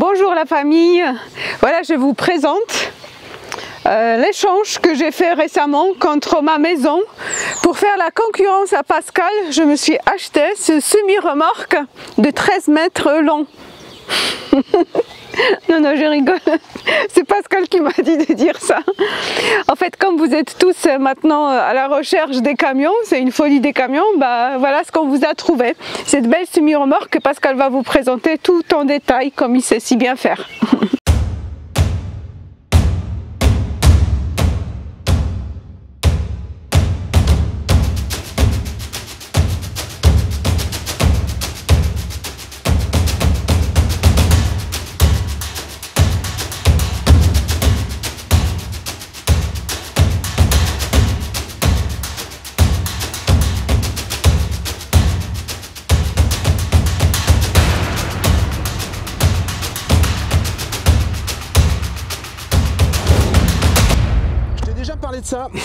Bonjour la famille, voilà je vous présente l'échange que j'ai fait récemment contre ma maison. Pour faire la concurrence à Pascal, je me suis acheté ce semi-remorque de 13 mètres long. Non, je rigole, c'est Pascal qui m'a dit de dire ça. En fait, comme vous êtes tous maintenant à la recherche des camions, c'est une folie des camions, bah voilà ce qu'on vous a trouvé. Cette belle semi-remorque que Pascal va vous présenter tout en détail comme il sait si bien faire. Parler de ça.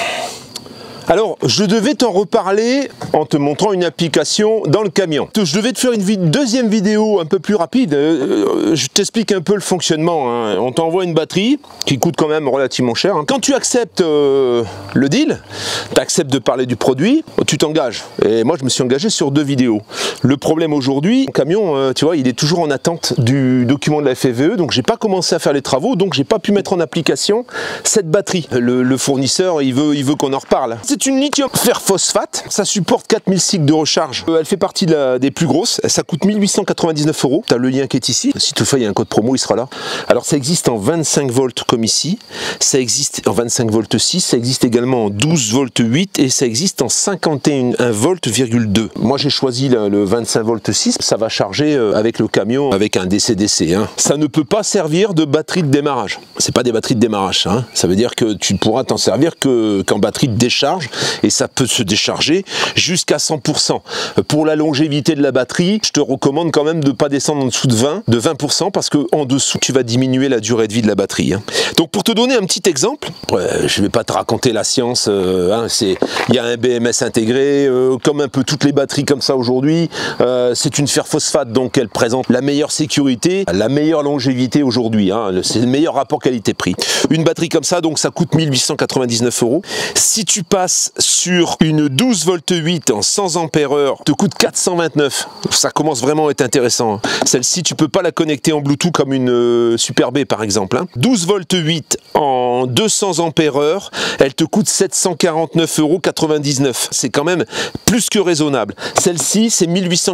Alors, je devais t'en reparler en te montrant une application dans le camion. Je devais te faire une deuxième vidéo un peu plus rapide. Je t'explique un peu le fonctionnement. Hein. On t'envoie une batterie qui coûte quand même relativement cher. Hein. Quand tu acceptes le deal, tu acceptes de parler du produit, tu t'engages. Et moi, je me suis engagé sur 2 vidéos. Le problème aujourd'hui, le camion, tu vois, il est toujours en attente du document de la FFVE, donc j'ai pas commencé à faire les travaux, donc j'ai pas pu mettre en application cette batterie. Le fournisseur, il veut qu'on en reparle. C'est une lithium fer phosphate, ça supporte 4000 cycles de recharge. Elle fait partie des plus grosses, ça coûte 1899 €. Tu as le lien qui est ici, si toutefois il y a un code promo, il sera là. Alors ça existe en 25 volts comme ici, ça existe en 25 volts 6, ça existe également en 12 volts 8 et ça existe en 51 volts,2. Moi j'ai choisi le 25 volts 6, ça va charger avec le camion avec un DC-DC. Hein. Ça ne peut pas servir de batterie de démarrage. C'est pas des batteries de démarrage, hein. Ça veut dire que tu ne pourras t'en servir qu'en batterie de décharge. Et ça peut se décharger jusqu'à 100%. Pour la longévité de la batterie, je te recommande quand même de ne pas descendre en dessous de 20% parce qu'en dessous, tu vas diminuer la durée de vie de la batterie. Hein. Donc pour te donner un petit exemple, je ne vais pas te raconter la science, hein, il y a un BMS intégré, comme un peu toutes les batteries comme ça aujourd'hui, c'est une fer phosphate, donc elle présente la meilleure sécurité, la meilleure longévité aujourd'hui, hein, c'est le meilleur rapport qualité-prix. Une batterie comme ça, donc ça coûte 1899 €. Si tu passes sur une 12 volts 8 en 100 ampères-heure, te coûte 429. Ça commence vraiment à être intéressant. Celle-ci, tu peux pas la connecter en Bluetooth comme une Super B par exemple. 12 volts 8 en 200 ampères-heure, elle te coûte 749,99 €. C'est quand même plus que raisonnable. Celle-ci, c'est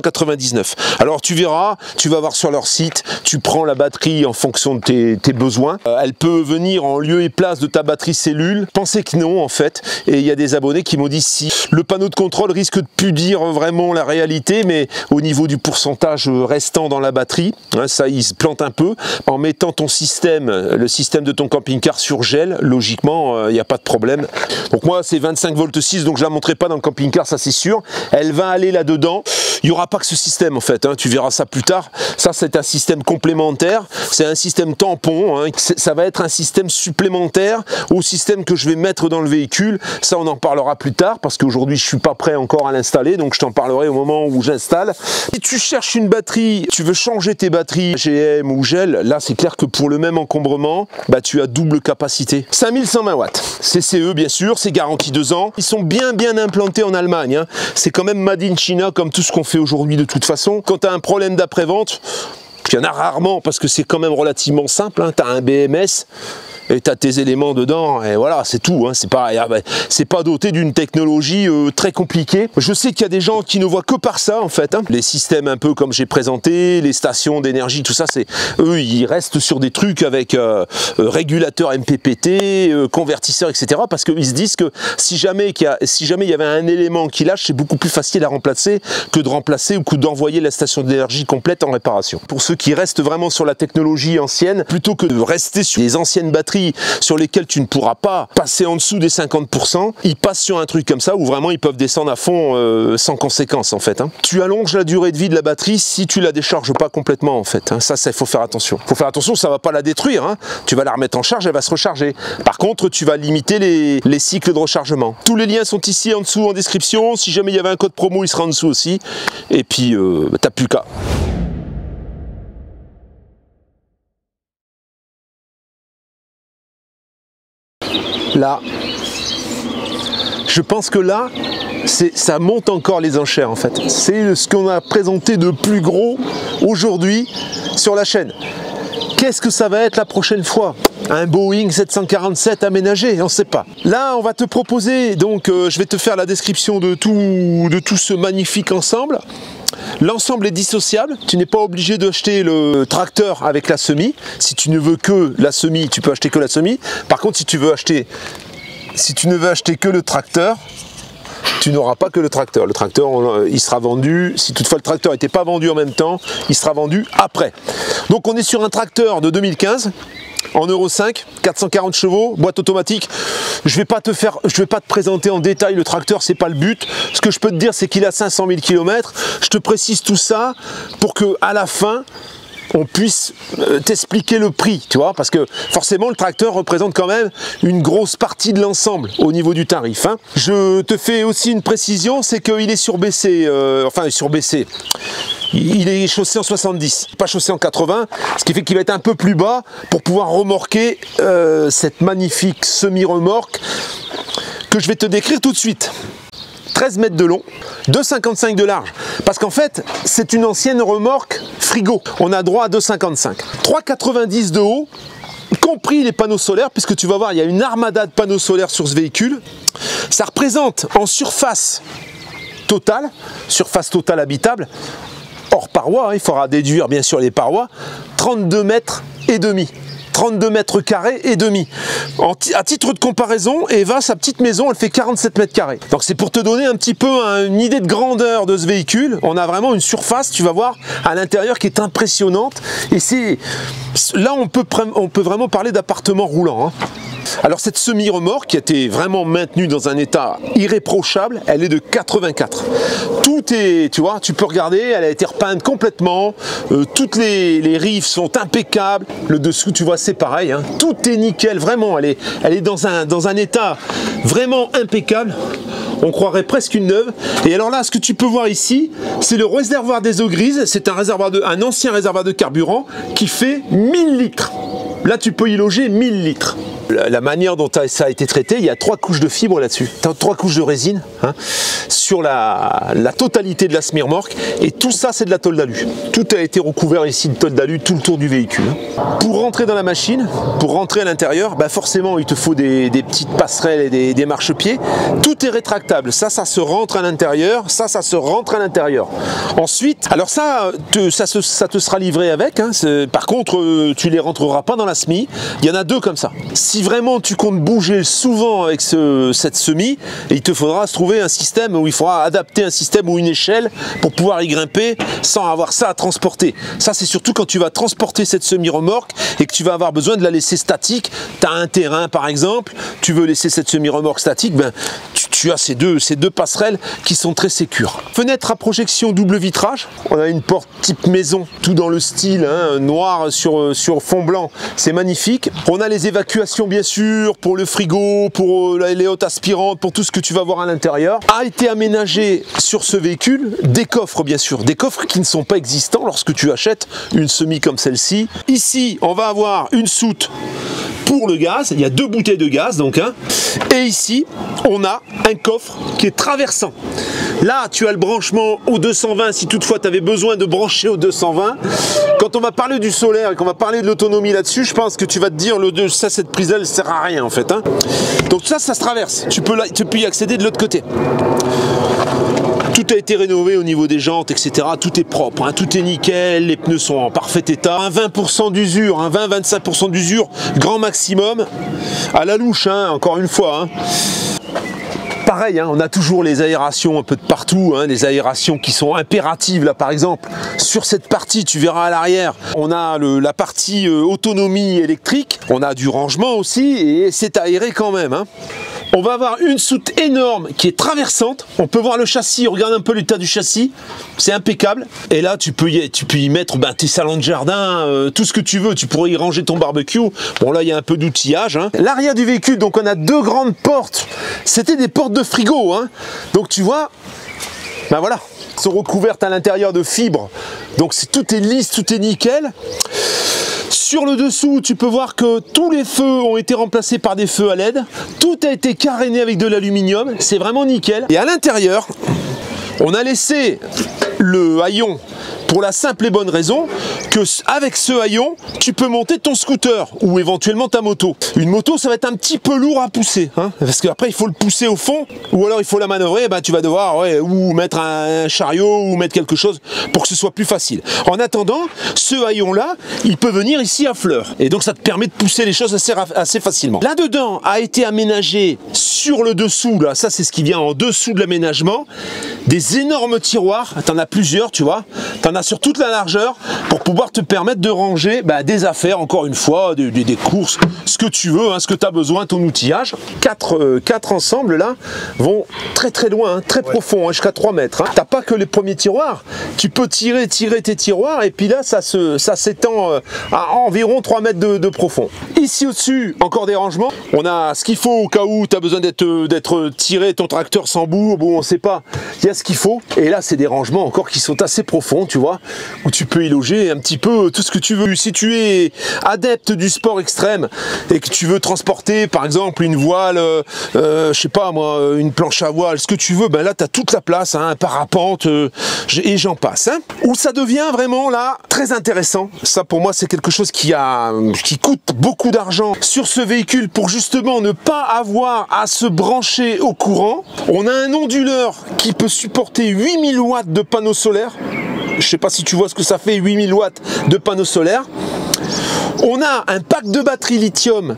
1899. Alors tu verras, tu vas voir sur leur site, tu prends la batterie en fonction de tes besoins. Elle peut venir en lieu et place de ta batterie cellule. Pensez que non en fait. Et il y a des abonnés qui m'ont dit si le panneau de contrôle risque de plus dire vraiment la réalité, mais au niveau du pourcentage restant dans la batterie, hein, ça il se plante un peu. En mettant ton système, le système de ton camping-car sur gel, logiquement il n'y a pas de problème. Donc moi c'est 25 volts 6, donc je la montrerai pas dans le camping-car, ça c'est sûr. Elle va aller là-dedans. Il n'y aura pas que ce système en fait, hein, tu verras ça plus tard. Ça c'est un système complémentaire, c'est un système tampon, hein. Ça va être un système supplémentaire au système que je vais mettre dans le véhicule. Ça on en parlera plus tard parce qu'aujourd'hui je suis pas prêt encore à l'installer, donc je t'en parlerai au moment où j'installe. Si tu cherches une batterie, tu veux changer tes batteries GM ou gel, là c'est clair que pour le même encombrement, bah, tu as double capacité. 5120 watts, CCE bien sûr, c'est garanti 2 ans. Ils sont bien implantés en Allemagne, hein. C'est quand même made in China comme tout ce qu'on fait aujourd'hui de toute façon. Quand tu as un problème d'après-vente, il y en a rarement parce que c'est quand même relativement simple, hein. Tu as un BMS et tu as tes éléments dedans et voilà, c'est tout, hein. C'est pas doté d'une technologie très compliquée. Je sais qu'il y a des gens qui ne voient que par ça en fait, hein. Les systèmes un peu comme j'ai présenté, les stations d'énergie, tout ça, c'est eux ils restent sur des trucs avec régulateur MPPT, convertisseur, etc. parce qu'ils se disent que si jamais il y avait un élément qui lâche, c'est beaucoup plus facile à remplacer que de remplacer ou que d'envoyer la station d'énergie complète en réparation. Pour ceux qui restent vraiment sur la technologie ancienne, plutôt que de rester sur les anciennes batteries sur lesquels tu ne pourras pas passer en dessous des 50%, ils passent sur un truc comme ça où vraiment ils peuvent descendre à fond sans conséquence en fait, hein. Tu allonges la durée de vie de la batterie si tu la décharges pas complètement en fait, hein. Ça il faut faire attention. Il faut faire attention, ça va pas la détruire, hein. Tu vas la remettre en charge, elle va se recharger. Par contre, tu vas limiter les cycles de rechargement. Tous les liens sont ici en dessous en description. Si jamais il y avait un code promo, il sera en dessous aussi. Et puis, t'as plus qu'à. là, je pense que là, ça monte encore les enchères en fait. C'est ce qu'on a présenté de plus gros aujourd'hui sur la chaîne. Qu'est-ce que ça va être la prochaine fois? Un Boeing 747 aménagé? On ne sait pas. Là, on va te proposer, donc je vais te faire la description de tout ce magnifique ensemble. L'ensemble est dissociable, tu n'es pas obligé d'acheter le tracteur avec la semis. Si tu ne veux que la semis, tu peux acheter que la semis. Par contre, si tu ne veux acheter que le tracteur, tu n'auras pas que le tracteur. Le tracteur, il sera vendu, si toutefois le tracteur n'était pas vendu en même temps, il sera vendu après. Donc on est sur un tracteur de 2015, en Euro 5, 440 chevaux, boîte automatique. Je vais pas te présenter en détail le tracteur, c'est pas le but. Ce que je peux te dire, c'est qu'il a 500 000 km. Je te précise tout ça pour que à la fin, on puisse t'expliquer le prix, tu vois, parce que forcément le tracteur représente quand même une grosse partie de l'ensemble au niveau du tarif, hein. Je te fais aussi une précision, c'est qu'il est surbaissé, il est chaussé en 70, pas chaussé en 80, ce qui fait qu'il va être un peu plus bas pour pouvoir remorquer cette magnifique semi-remorque que je vais te décrire tout de suite. 13 mètres de long, 2,55 de large, parce qu'en fait c'est une ancienne remorque frigo, on a droit à 2,55, 3,90 de haut, compris les panneaux solaires, puisque tu vas voir il y a une armada de panneaux solaires sur ce véhicule. Ça représente en surface totale habitable, hors parois, hein, il faudra déduire bien sûr les parois, 32 mètres et demi. 32 mètres carrés et demi. À titre de comparaison, Eva, sa petite maison, elle fait 47 mètres carrés. Donc c'est pour te donner un petit peu une idée de grandeur de ce véhicule. On a vraiment une surface, tu vas voir, à l'intérieur qui est impressionnante. Et là, on peut vraiment parler d'appartement roulant, hein. Alors cette semi-remorque qui a été vraiment maintenue dans un état irréprochable, elle est de 84. Tout est, tu vois, tu peux regarder, elle a été repeinte complètement, toutes les rives sont impeccables, le dessous tu vois c'est pareil, hein. Tout est nickel, vraiment, elle est dans un état vraiment impeccable. On croirait presque une neuve. Et alors là, ce que tu peux voir ici, c'est le réservoir des eaux grises. C'est un ancien réservoir de carburant qui fait 1000 litres. Là, tu peux y loger 1000 litres. La manière dont ça a été traité, il y a 3 couches de fibres là-dessus, 3 couches de résine, hein, sur la totalité de la semi-remorque, et tout ça c'est de la tôle d'alu. Tout a été recouvert ici de tôle d'alu tout le tour du véhicule. Pour rentrer dans la machine, pour rentrer à l'intérieur, bah forcément il te faut des petites passerelles et des marchepieds. Tout est rétractable, ça se rentre à l'intérieur, ça se rentre à l'intérieur. Ensuite, alors ça te sera livré avec, hein, par contre tu les rentreras pas dans la semi, il y en a 2 comme ça. Si vraiment tu comptes bouger souvent avec cette semi, il te faudra se trouver un système où il faudra adapter un système ou une échelle pour pouvoir y grimper sans avoir ça à transporter. Ça c'est surtout quand tu vas transporter cette semi-remorque et que tu vas avoir besoin de la laisser statique. Tu as un terrain par exemple, tu veux laisser cette semi-remorque statique, ben, tu as ces deux passerelles qui sont très sécures. Fenêtre à projection double vitrage, on a une porte type maison, tout dans le style, hein, noir sur fond blanc, c'est magnifique. On a les évacuations bien sûr, pour le frigo, pour les hautes aspirantes, pour tout ce que tu vas voir à l'intérieur. A été aménagé sur ce véhicule des coffres bien sûr, des coffres qui ne sont pas existants lorsque tu achètes une semi comme celle-ci. Ici, on va avoir une soute pour le gaz, il y a 2 bouteilles de gaz donc, hein. Et ici, on a un coffre qui est traversant. Là, tu as le branchement au 220 si toutefois tu avais besoin de brancher au 220. Quand on va parler du solaire et qu'on va parler de l'autonomie là-dessus, je pense que tu vas te dire, cette prise-là, elle sert à rien en fait, hein. Donc ça se traverse. Tu peux y accéder de l'autre côté. Tout a été rénové au niveau des jantes, etc. Tout est propre, hein, tout est nickel, les pneus sont en parfait état. Un 20% d'usure, un 20-25% d'usure, grand maximum. À la louche, hein, encore une fois. Hein. Pareil, hein, on a toujours les aérations un peu de partout, hein, des aérations qui sont impératives. Là, par exemple, sur cette partie, tu verras à l'arrière, on a la partie autonomie électrique, on a du rangement aussi, et c'est aéré quand même. Hein. On va avoir une soute énorme qui est traversante. On peut voir le châssis, regarde un peu l'état du châssis, c'est impeccable. Et là, tu peux y mettre tes salons de jardin, tout ce que tu veux. Tu pourrais y ranger ton barbecue. Bon, là, il y a un peu d'outillage. Hein. L'arrière du véhicule, donc on a 2 grandes portes. C'était des portes de frigo. Hein. Donc tu vois, ben voilà, sont recouvertes à l'intérieur de fibres. Donc tout est lisse, tout est nickel. Sur le dessous, tu peux voir que tous les feux ont été remplacés par des feux à LED. Tout a été caréné avec de l'aluminium. C'est vraiment nickel. Et à l'intérieur, on a laissé le haillon pour la simple et bonne raison que avec ce haillon, tu peux monter ton scooter ou éventuellement ta moto. Une moto, ça va être un petit peu lourd à pousser, hein, parce qu'après il faut le pousser au fond, ou alors il faut la manœuvrer. Ben, tu vas devoir ou mettre un chariot ou mettre quelque chose pour que ce soit plus facile. En attendant, ce haillon-là, il peut venir ici à fleur, et donc ça te permet de pousser les choses assez facilement. Là-dedans a été aménagé sur le dessous, là, ça c'est ce qui vient en dessous de l'aménagement, des énormes tiroirs. T'en as plusieurs, tu vois. T'en as sur toute la largeur pour pouvoir te permettre de ranger des affaires, encore une fois, des courses, ce que tu veux, hein, ce que tu as besoin, ton outillage. Quatre ensembles là vont très très loin, hein, très profond, hein, jusqu'à 3 mètres. Hein. T'as pas que les premiers tiroirs, tu peux tirer tes tiroirs et puis là ça s'étend à environ 3 mètres de profond. Ici au-dessus, encore des rangements. On a ce qu'il faut au cas où tu as besoin d'être tiré, ton tracteur s'embourbe, bon on sait pas, il y a ce qu'il faut. Et là c'est des rangements encore qui sont assez profonds, tu vois, où tu peux y loger un petit peu tout ce que tu veux. Si tu es adepte du sport extrême et que tu veux transporter par exemple une voile, je sais pas moi, une planche à voile, ce que tu veux, ben là tu as toute la place, hein, un parapente et j'en passe. Hein. Où ça devient vraiment là très intéressant, ça pour moi c'est quelque chose qui coûte beaucoup d'argent sur ce véhicule pour justement ne pas avoir à se brancher au courant. On a un onduleur qui peut supporter 8000 watts de panneaux solaires. Je sais pas si tu vois ce que ça fait, 8000 watts de panneaux solaires. On a un pack de batterie lithium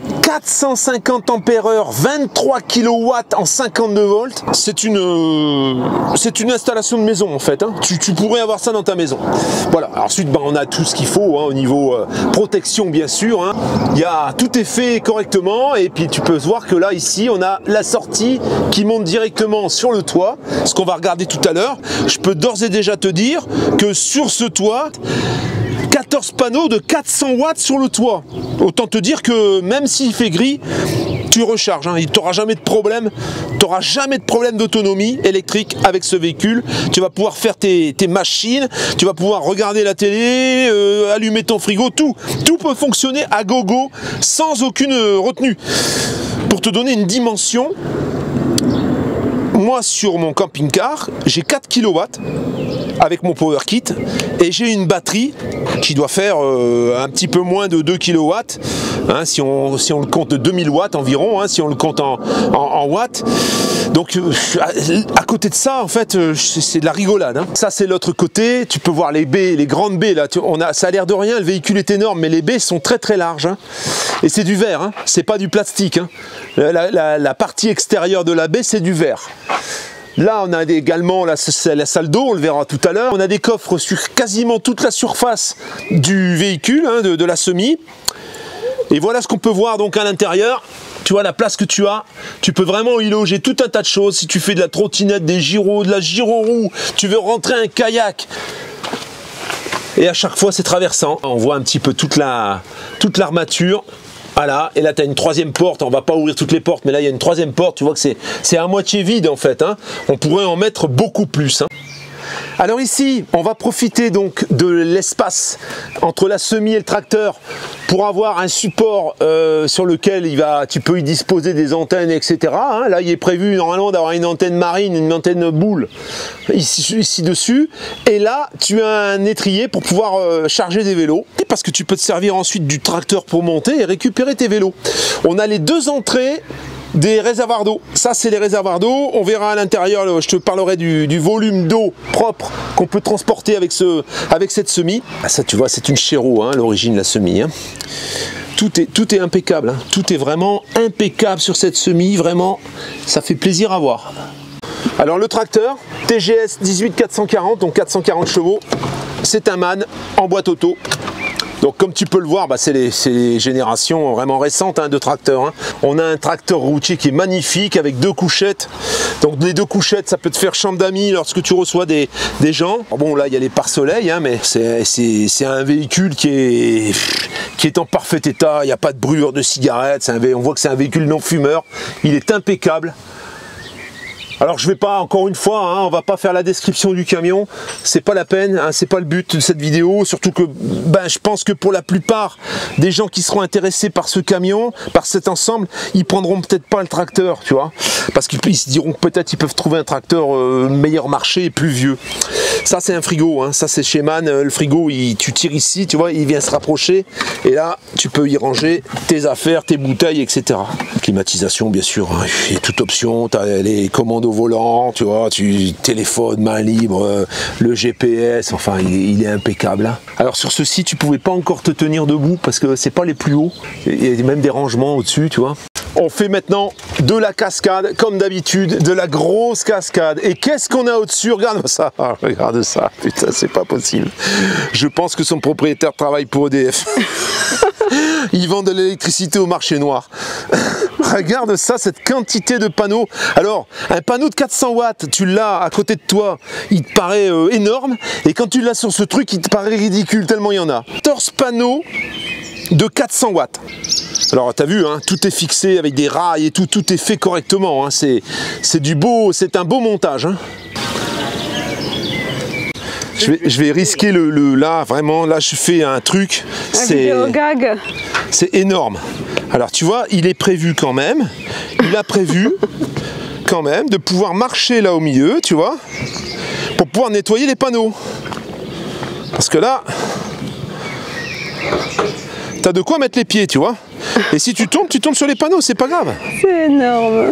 450 ampères-heure, 23 kW en 52 volts. C'est une installation de maison en fait. Hein. Tu pourrais avoir ça dans ta maison. Voilà. Ensuite, on a tout ce qu'il faut hein, au niveau protection bien sûr. Hein. Tout est fait correctement et puis tu peux voir que là ici on a la sortie qui monte directement sur le toit. Ce qu'on va regarder tout à l'heure. Je peux d'ores et déjà te dire que sur ce toit, 14 panneaux de 400 watts sur le toit. Autant te dire que même s'il fait gris, tu recharges. Hein. Tu n'auras jamais de problème. Tu n'auras jamais de problème d'autonomie électrique avec ce véhicule. Tu vas pouvoir faire tes machines. Tu vas pouvoir regarder la télé, allumer ton frigo. Tout peut fonctionner à gogo sans aucune retenue. Pour te donner une dimension, moi sur mon camping-car, j'ai 4 kW avec mon power kit et j'ai une batterie qui doit faire un petit peu moins de 2 kW hein, si on le compte de 2000 watts environ, hein, si on le compte en watts. Donc à côté de ça en fait c'est de la rigolade. Hein. Ça c'est l'autre côté, tu peux voir les baies, les grandes baies là, ça a l'air de rien, le véhicule est énorme mais les baies sont très très larges hein. Et c'est du verre, hein. C'est pas du plastique. Hein. La partie extérieure de la baie c'est du verre. Là, on a également la salle d'eau, on le verra tout à l'heure. On a des coffres sur quasiment toute la surface du véhicule, hein, de la semi. Et voilà ce qu'on peut voir donc à l'intérieur. Tu vois la place que tu as, tu peux vraiment y loger tout un tas de choses. Si tu fais de la trottinette, des gyros, de la gyroroue, tu veux rentrer un kayak. Et à chaque fois, c'est traversant. On voit un petit peu toute l'armature. Voilà, et là tu as une troisième porte, on va pas ouvrir toutes les portes, mais là il y a une troisième porte, tu vois que c'est à moitié vide en fait, hein. On pourrait en mettre beaucoup plus. Hein. Alors ici, on va profiter donc de l'espace entre la semi et le tracteur pour avoir un support sur lequel tu peux y disposer des antennes, etc. Hein. Là, il est prévu normalement d'avoir une antenne marine, une antenne boule ici dessus. Et là, tu as un étrier pour pouvoir charger des vélos. Parce que tu peux te servir ensuite du tracteur pour monter et récupérer tes vélos. On a les deux entrées des réservoirs d'eau. Ça c'est les réservoirs d'eau, on verra à l'intérieur, je te parlerai du volume d'eau propre qu'on peut transporter avec cette semi. Ah, ça tu vois c'est une Chéreau hein, l'origine de la semi. Hein. Tout est impeccable, hein. Tout est vraiment impeccable sur cette semi, vraiment ça fait plaisir à voir. Alors le tracteur TGS 18440, donc 440 chevaux, c'est un MAN en boîte auto. Donc comme tu peux le voir, c'est les générations vraiment récentes hein, de tracteurs. Hein. On a un tracteur routier qui est magnifique avec 2 couchettes. Donc les 2 couchettes, ça peut te faire chambre d'amis lorsque tu reçois des gens. Bon là il y a les pare-soleil, hein, mais c'est un véhicule qui est en parfait état. Il n'y a pas de brûlure de cigarette. On voit que c'est un véhicule non fumeur. Il est impeccable. Alors je vais pas, encore une fois, hein, on va pas faire la description du camion, c'est pas la peine, hein, c'est pas le but de cette vidéo, surtout que je pense que pour la plupart des gens qui seront intéressés par ce camion, par cet ensemble, ils prendront peut-être pas le tracteur, tu vois, parce qu'ils se diront que peut-être ils peuvent trouver un tracteur meilleur marché et plus vieux. Ça c'est un frigo, hein, ça c'est chez Man, le frigo, tu tires ici, tu vois, il vient se rapprocher, et là tu peux y ranger tes affaires, tes bouteilles, etc. Climatisation bien sûr, hein, et toute option, tu as les commandes au volant, tu vois, tu téléphones, main libre, le GPS, enfin il est impeccable. Hein. Alors sur ceci tu pouvais pas encore te tenir debout parce que c'est pas les plus hauts, il y a même des rangements au-dessus, tu vois. On fait maintenant de la cascade, comme d'habitude, de la grosse cascade. Et qu'est-ce qu'on a au-dessus? Regarde ça, regarde ça, putain, c'est pas possible. Je pense que son propriétaire travaille pour EDF. Ils vendent de l'électricité au marché noir. Regarde ça, cette quantité de panneaux. Alors, un panneau de 400 watts, tu l'as à côté de toi, il te paraît énorme. Et quand tu l'as sur ce truc, il te paraît ridicule, tellement il y en a. 14 panneaux de 400 watts. Alors tu as vu, hein, tout est fixé avec des rails et tout est fait correctement, hein, c'est du beau, c'est un beau montage. Hein. Je vais risquer là, vraiment, là je fais un truc, c'est énorme. Alors tu vois, il est prévu quand même, il a prévu quand même de pouvoir marcher là au milieu, tu vois, pour pouvoir nettoyer les panneaux. Parce que là, t'as de quoi mettre les pieds, tu vois. Et si tu tombes sur les panneaux, c'est pas grave. C'est énorme.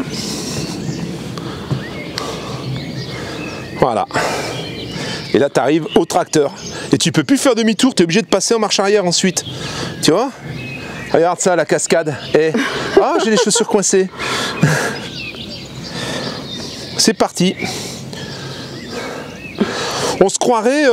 Voilà. Et là, tu arrives au tracteur. Et tu peux plus faire demi-tour, tu es obligé de passer en marche arrière ensuite. Tu vois? Regarde ça, la cascade. Et... ah, j'ai les chaussures coincées. C'est parti. On se croirait...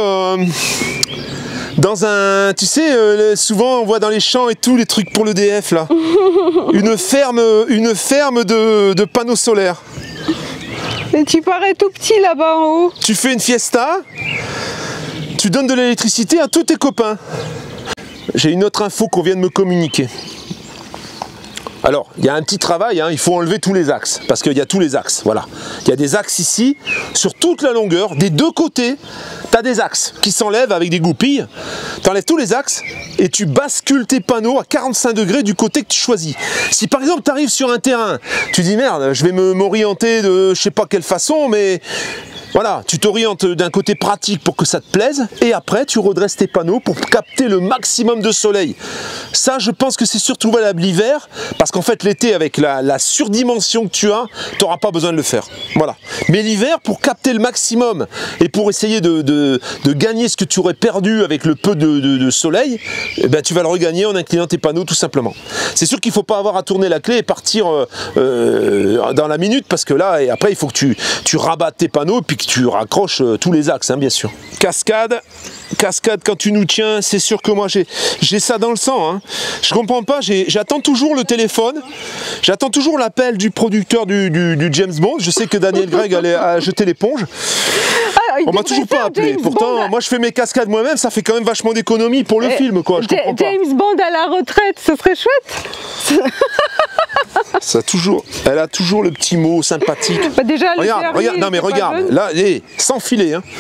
dans un, tu sais, souvent on voit dans les champs et tout les trucs pour l'EDF là. Une ferme de panneaux solaires. Et tu parais tout petit là-bas en haut. Tu fais une fiesta, tu donnes de l'électricité à tous tes copains. J'ai une autre info qu'on vient de me communiquer. Alors, il y a un petit travail, hein, il faut enlever tous les axes, parce qu'il y a tous les axes, voilà. Il y a des axes ici, sur toute la longueur, des deux côtés, tu as des axes qui s'enlèvent avec des goupilles, tu enlèves tous les axes, et tu bascules tes panneaux à 45 degrés du côté que tu choisis. Si par exemple tu arrives sur un terrain, tu dis merde, je vais m'orienter de je sais pas quelle façon, mais... voilà, tu t'orientes d'un côté pratique pour que ça te plaise, et après tu redresses tes panneaux pour capter le maximum de soleil. Ça, je pense que c'est surtout valable l'hiver, parce qu'en fait l'été, avec la surdimension que tu as, tu n'auras pas besoin de le faire. Voilà. Mais l'hiver, pour capter le maximum, et pour essayer de gagner ce que tu aurais perdu avec le peu de soleil, eh ben, tu vas le regagner en inclinant tes panneaux tout simplement. C'est sûr qu'il ne faut pas avoir à tourner la clé et partir dans la minute, parce que là, et après il faut que tu rabattes tes panneaux, puis que tu raccroches tous les axes, hein, bien sûr. Cascade, quand tu nous tiens, c'est sûr que moi j'ai ça dans le sang. Hein. Je comprends pas, j'attends toujours le téléphone, j'attends toujours l'appel du producteur du James Bond. Je sais que Daniel Craig a jeté l'éponge. On m'a toujours pas appelé. Pourtant, moi je fais mes cascades moi-même, ça fait quand même vachement d'économie pour le film, quoi. Je comprends pas. James Bond à la retraite, ce serait chouette. Elle a toujours le petit mot sympathique. Bah déjà, regarde, non mais regarde, là, sans filet. Hein.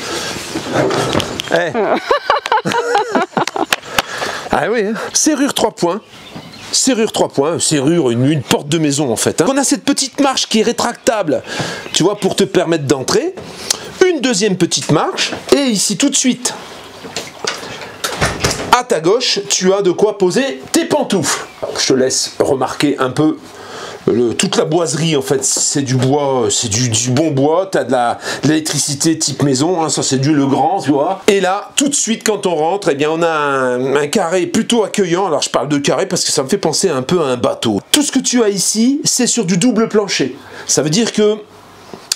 Ah oui, hein. Serrure 3 points. Serrure 3 points, serrure, une porte de maison en fait. Hein. On a cette petite marche qui est rétractable, tu vois, pour te permettre d'entrer. Une deuxième petite marche, et ici tout de suite, à ta gauche, tu as de quoi poser tes pantoufles. Je te laisse remarquer un peu toute la boiserie, en fait, c'est du bois, c'est du bon bois, tu as de l'électricité type maison, hein, ça c'est du Legrand, tu vois. Et là, tout de suite, quand on rentre, eh bien, on a un carré plutôt accueillant. Alors, je parle de carré parce que ça me fait penser un peu à un bateau. Tout ce que tu as ici, c'est sur du double plancher. Ça veut dire que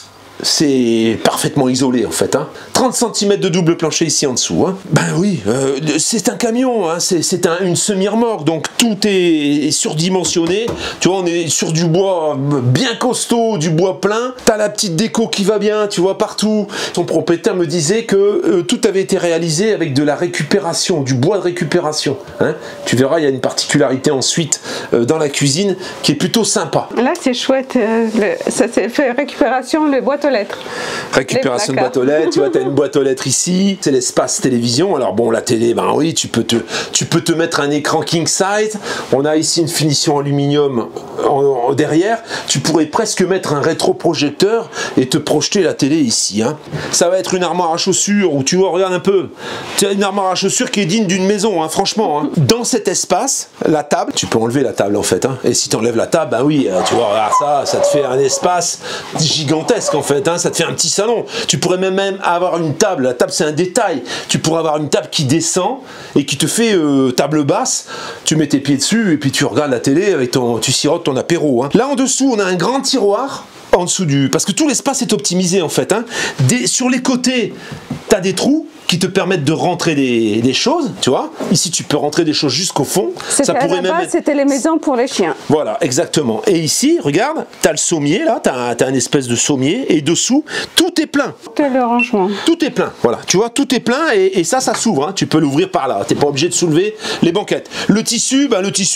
c'est parfaitement isolé en fait. 30 cm de double plancher ici en dessous. Ben oui, c'est un camion, c'est une semi-remorque, donc tout est surdimensionné. Tu vois, on est sur du bois bien costaud, du bois plein. T'as la petite déco qui va bien, tu vois, partout. Son propriétaire me disait que tout avait été réalisé avec de la récupération, du bois de récupération. Tu verras, il y a une particularité ensuite dans la cuisine qui est plutôt sympa. Là, c'est chouette, ça s'est fait récupération, les boîtes aux lettres. Récupération de boîte aux lettres, tu vois, tu as une boîte aux lettres ici, c'est l'espace télévision. Alors bon, la télé, ben oui, tu peux te mettre un écran king size. On a ici une finition aluminium derrière. Tu pourrais presque mettre un rétroprojecteur et te projeter la télé ici. Ça va être une armoire à chaussures où tu vois, regarde un peu, tu as une armoire à chaussures qui est digne d'une maison, franchement. Dans cet espace, la table, tu peux enlever la table en fait. Et si tu enlèves la table, ben oui, tu vois, regarde ça te fait un espace gigantesque en fait. Ça te fait un petit salon. Tu pourrais même avoir une table. La table, c'est un détail. Tu pourrais avoir une table qui descend et qui te fait table basse. Tu mets tes pieds dessus et puis tu regardes la télé avec tu sirotes ton apéro. Là en dessous, on a un grand tiroir. En dessous parce que tout l'espace est optimisé en fait. Sur les côtés, tu as des trous qui te permettent de rentrer des choses, tu vois. Ici, tu peux rentrer des choses jusqu'au fond. Ça pourrait même être... C'était les maisons pour les chiens. Voilà, exactement. Et ici, regarde, tu as le sommier, là, tu as une espèce de sommier, et dessous, tout est plein. Tout est le rangement. Tout est plein, voilà. Tu vois, tout est plein, et ça s'ouvre. Tu peux l'ouvrir par là. Tu n'es pas obligé de soulever les banquettes. Le tissu,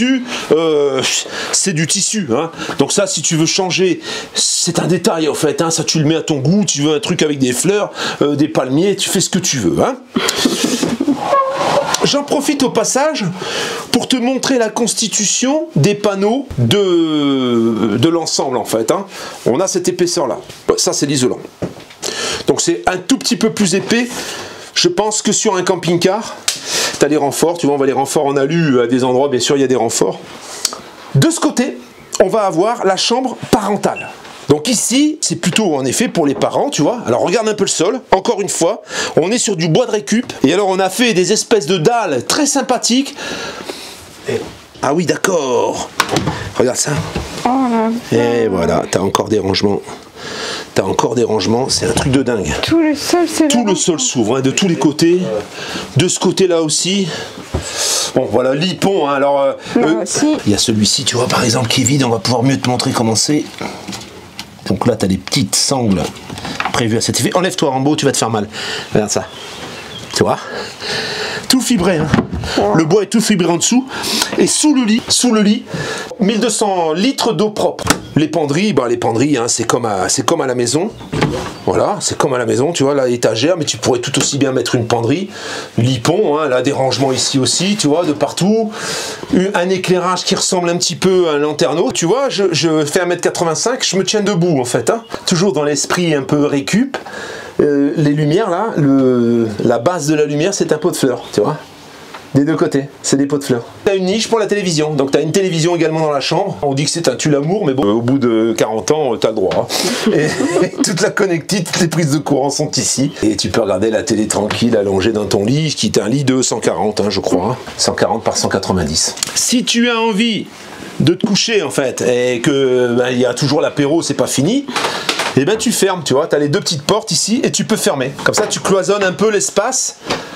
c'est du tissu. Donc ça, si tu veux changer, c'est un détail, en fait. Ça, tu le mets à ton goût. Tu veux un truc avec des fleurs, des palmiers, tu fais ce que tu veux. J'en profite au passage pour te montrer la constitution des panneaux de l'ensemble en fait. On a cette épaisseur là, ça c'est l'isolant. Donc c'est un tout petit peu plus épais, je pense, que sur un camping-car. Tu as les renforts, tu vois, on va les renforts en alu à des endroits, bien sûr il y a des renforts. De ce côté, on va avoir la chambre parentale. Donc ici, c'est plutôt en effet pour les parents, tu vois. Alors regarde un peu le sol, encore une fois, on est sur du bois de récup. Et alors on a fait des espèces de dalles très sympathiques. Ah oui, d'accord. Regarde ça. Oh là. Et voilà, t'as encore des rangements. T'as encore des rangements, c'est un truc de dingue. Tout le sol, c'est tout le sol s'ouvre, de tous les côtés. De ce côté-là aussi. Bon, voilà, l'hippon. Alors, il y a celui-ci, tu vois, par exemple, qui est vide. On va pouvoir mieux te montrer comment c'est. Donc là, tu as des petites sangles prévues à cet effet. Enlève-toi, Rambo, tu vas te faire mal. Regarde ça. Tu vois? Tout fibré. Le bois est tout fibré en dessous. Et sous le lit, 1200 litres d'eau propre. Les penderies, c'est comme à la maison. Voilà, c'est comme à la maison, tu vois, là, étagère, mais tu pourrais tout aussi bien mettre une penderie. L'hippon, là, des rangements ici aussi, tu vois, de partout. Un éclairage qui ressemble un petit peu à un lanterneau. Tu vois, je fais 1m85, je me tiens debout, en fait. Toujours dans l'esprit un peu récup. Les lumières, là, la base de la lumière, c'est un pot de fleurs, tu vois. Des deux côtés, c'est des pots de fleurs. Tu as une niche pour la télévision, donc tu as une télévision également dans la chambre. On dit que c'est un tue-l'amour, mais bon, au bout de 40 ans, tu as le droit. Et toute la connectique, toutes les prises de courant sont ici. Et tu peux regarder la télé tranquille, allongée dans ton lit, qui est un lit de 140, je crois. 140 par 190. Si tu as envie de te coucher, en fait, et que il y a toujours l'apéro, c'est pas fini, et ben tu fermes, tu vois, tu as les deux petites portes ici, et tu peux fermer. Comme ça, tu cloisonnes un peu l'espace.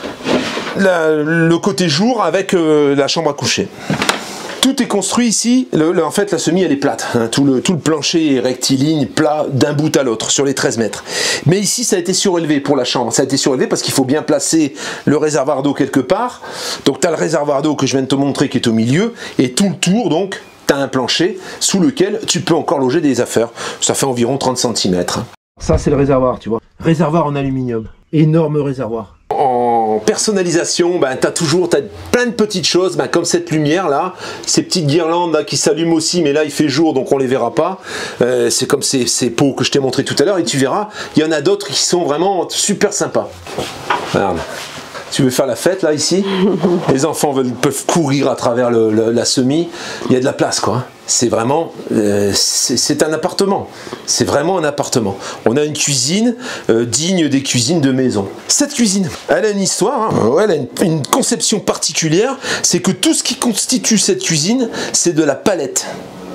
Le côté jour avec la chambre à coucher. Tout est construit ici, en fait la semi elle est plate, tout le plancher est rectiligne, plat d'un bout à l'autre sur les 13 mètres. Mais ici ça a été surélevé pour la chambre, ça a été surélevé parce qu'il faut bien placer le réservoir d'eau quelque part. Donc tu as le réservoir d'eau que je viens de te montrer qui est au milieu, et tout le tour donc tu as un plancher sous lequel tu peux encore loger des affaires. Ça fait environ 30 cm. Ça c'est le réservoir, tu vois. Réservoir en aluminium, énorme réservoir. En personnalisation, tu as plein de petites choses, comme cette lumière là, ces petites guirlandes là, qui s'allument aussi, mais là il fait jour donc on les verra pas. C'est comme ces pots que je t'ai montré tout à l'heure, et tu verras, il y en a d'autres qui sont vraiment super sympas. Regarde. Tu veux faire la fête là ici, les enfants peuvent courir à travers la semi, il y a de la place quoi. C'est vraiment, c'est un appartement, c'est vraiment un appartement. On a une cuisine digne des cuisines de maison. Cette cuisine, elle a une histoire, elle a une conception particulière, c'est que tout ce qui constitue cette cuisine, c'est de la palette.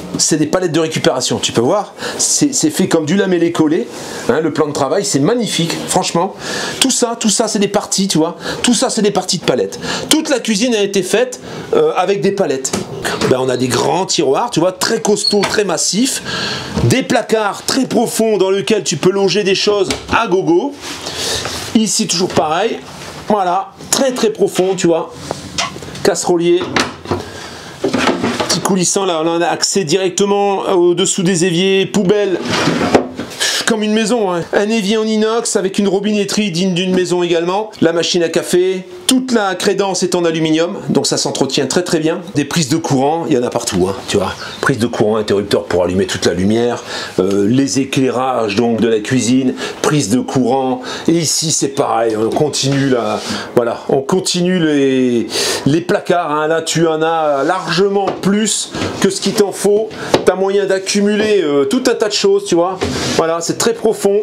c'est des palettes de récupération. Tu peux voir, c'est fait comme du lamellé collé. Hein, le plan de travail, c'est magnifique, franchement. Tout ça, c'est des parties, tu vois. Tout ça, c'est des parties de palettes. Toute la cuisine a été faite avec des palettes. Ben, on a des grands tiroirs, tu vois, très costauds, très massifs. Des placards très profonds dans lesquels tu peux loger des choses à gogo. Ici, toujours pareil. Voilà, très très profond, tu vois. Casserolier. Petit coulissant, là, on a accès directement au-dessous des éviers, poubelle. Comme une maison, hein. Un évier en inox avec une robinetterie digne d'une maison également. La machine à café, toute la crédence est en aluminium, donc ça s'entretient très très bien. Des prises de courant, il y en a partout, hein, tu vois. Prise de courant, interrupteur pour allumer toute la lumière, les éclairages donc de la cuisine, prise de courant. Et ici c'est pareil, on continue là, voilà, on continue les placards. Hein. Là tu en as largement plus que ce qu'il t'en faut. Tu as moyen d'accumuler tout un tas de choses, tu vois. Voilà, c'est très profond.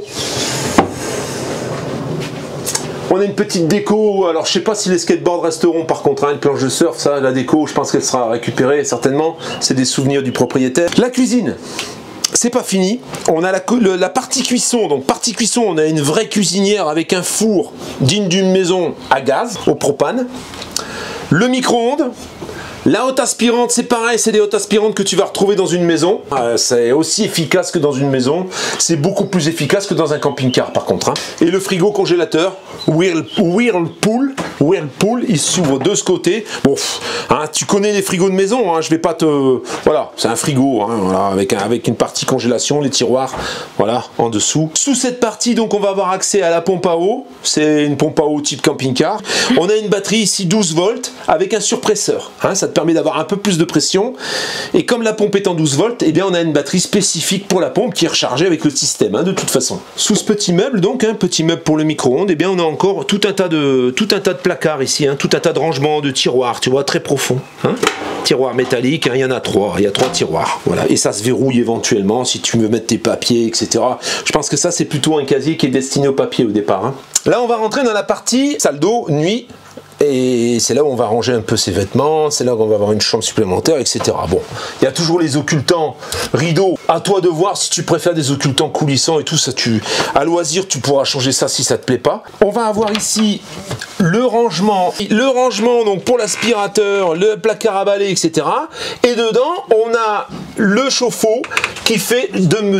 On a une petite déco, alors je sais pas si les skateboards resteront par contre, hein, une planche de surf, ça, la déco, je pense qu'elle sera récupérée certainement, c'est des souvenirs du propriétaire. La cuisine, c'est pas fini, on a la partie cuisson, donc partie cuisson, on a une vraie cuisinière avec un four digne d'une maison à gaz, au propane, le micro-ondes. La haute aspirante, c'est pareil, c'est des hautes aspirantes que tu vas retrouver dans une maison. C'est aussi efficace que dans une maison. C'est beaucoup plus efficace que dans un camping-car par contre. Hein. Et le frigo congélateur, Whirlpool, il s'ouvre de ce côté. Bon, hein, tu connais les frigos de maison, hein, je vais pas te... Voilà, c'est un frigo, hein, voilà, avec une partie congélation, les tiroirs, voilà, en dessous. Sous cette partie, donc, on va avoir accès à la pompe à eau. C'est une pompe à eau type camping-car. On a une batterie ici 12 volts avec un surpresseur. Hein, ça te permet d'avoir un peu plus de pression. Et comme la pompe est en 12 volts, eh bien, on a une batterie spécifique pour la pompe qui est rechargée avec le système, hein, de toute façon. Sous ce petit meuble, donc, un petit meuble pour le micro-ondes, eh bien, on a encore tout un tas de placards ici, hein, tout un tas de rangements, de tiroirs, tu vois, très profonds. Hein. Tiroirs métalliques, hein, il y en a 3, il y a 3 tiroirs, voilà. Et ça se verrouille éventuellement si tu veux mettre tes papiers, etc. Je pense que ça, c'est plutôt un casier qui est destiné au papier au départ. Hein. Là, on va rentrer dans la partie salle d'eau, nuit. Et c'est là où on va ranger un peu ses vêtements, c'est là où on va avoir une chambre supplémentaire, etc. Bon, il y a toujours les occultants, rideaux. À toi de voir si tu préfères des occultants coulissants et tout ça. À loisir, tu pourras changer ça si ça te plaît pas. On va avoir ici le rangement donc pour l'aspirateur, le placard à balai, etc. Et dedans, on a le chauffe-eau qui fait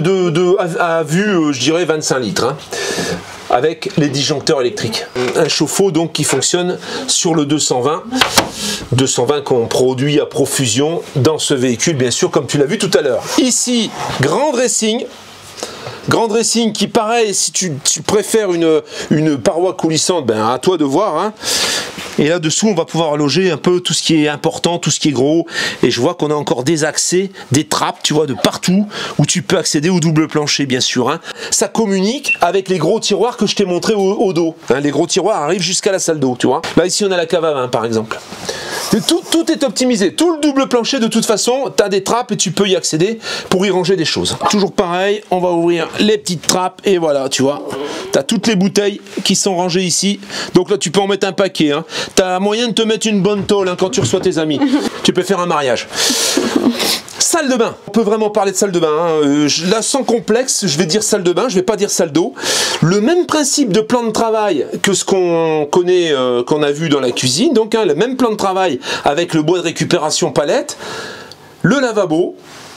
à vue, je dirais 25 litres. Hein. Avec les disjoncteurs électriques. Un chauffe-eau donc qui fonctionne sur le 220 qu'on produit à profusion dans ce véhicule, bien sûr, comme tu l'as vu tout à l'heure. Ici, grand dressing qui, pareil, si tu préfères une paroi coulissante, ben à toi de voir. Hein. Et là-dessous, on va pouvoir loger un peu tout ce qui est important, tout ce qui est gros. Et je vois qu'on a encore des accès, des trappes, tu vois, de partout, où tu peux accéder au double plancher, bien sûr. Hein. Ça communique avec les gros tiroirs que je t'ai montré au dos. Hein. Les gros tiroirs arrivent jusqu'à la salle d'eau, tu vois. Là, ici, on a la cave à vin, par exemple. Tout est optimisé. Tout le double plancher, de toute façon, tu as des trappes et tu peux y accéder pour y ranger des choses. Toujours pareil, on va ouvrir les petites trappes et voilà, tu vois. Tu as toutes les bouteilles qui sont rangées ici. Donc là, tu peux en mettre un paquet. Hein. Tu as moyen de te mettre une bonne tôle, hein, quand tu reçois tes amis. Tu peux faire un mariage. Salle de bain. On peut vraiment parler de salle de bain. Hein. Là, sans complexe, je vais dire salle de bain, je vais pas dire salle d'eau. Le même principe de plan de travail que ce qu'on connaît, qu'on a vu dans la cuisine. Donc, hein, le même plan de travail avec le bois de récupération palette, le lavabo,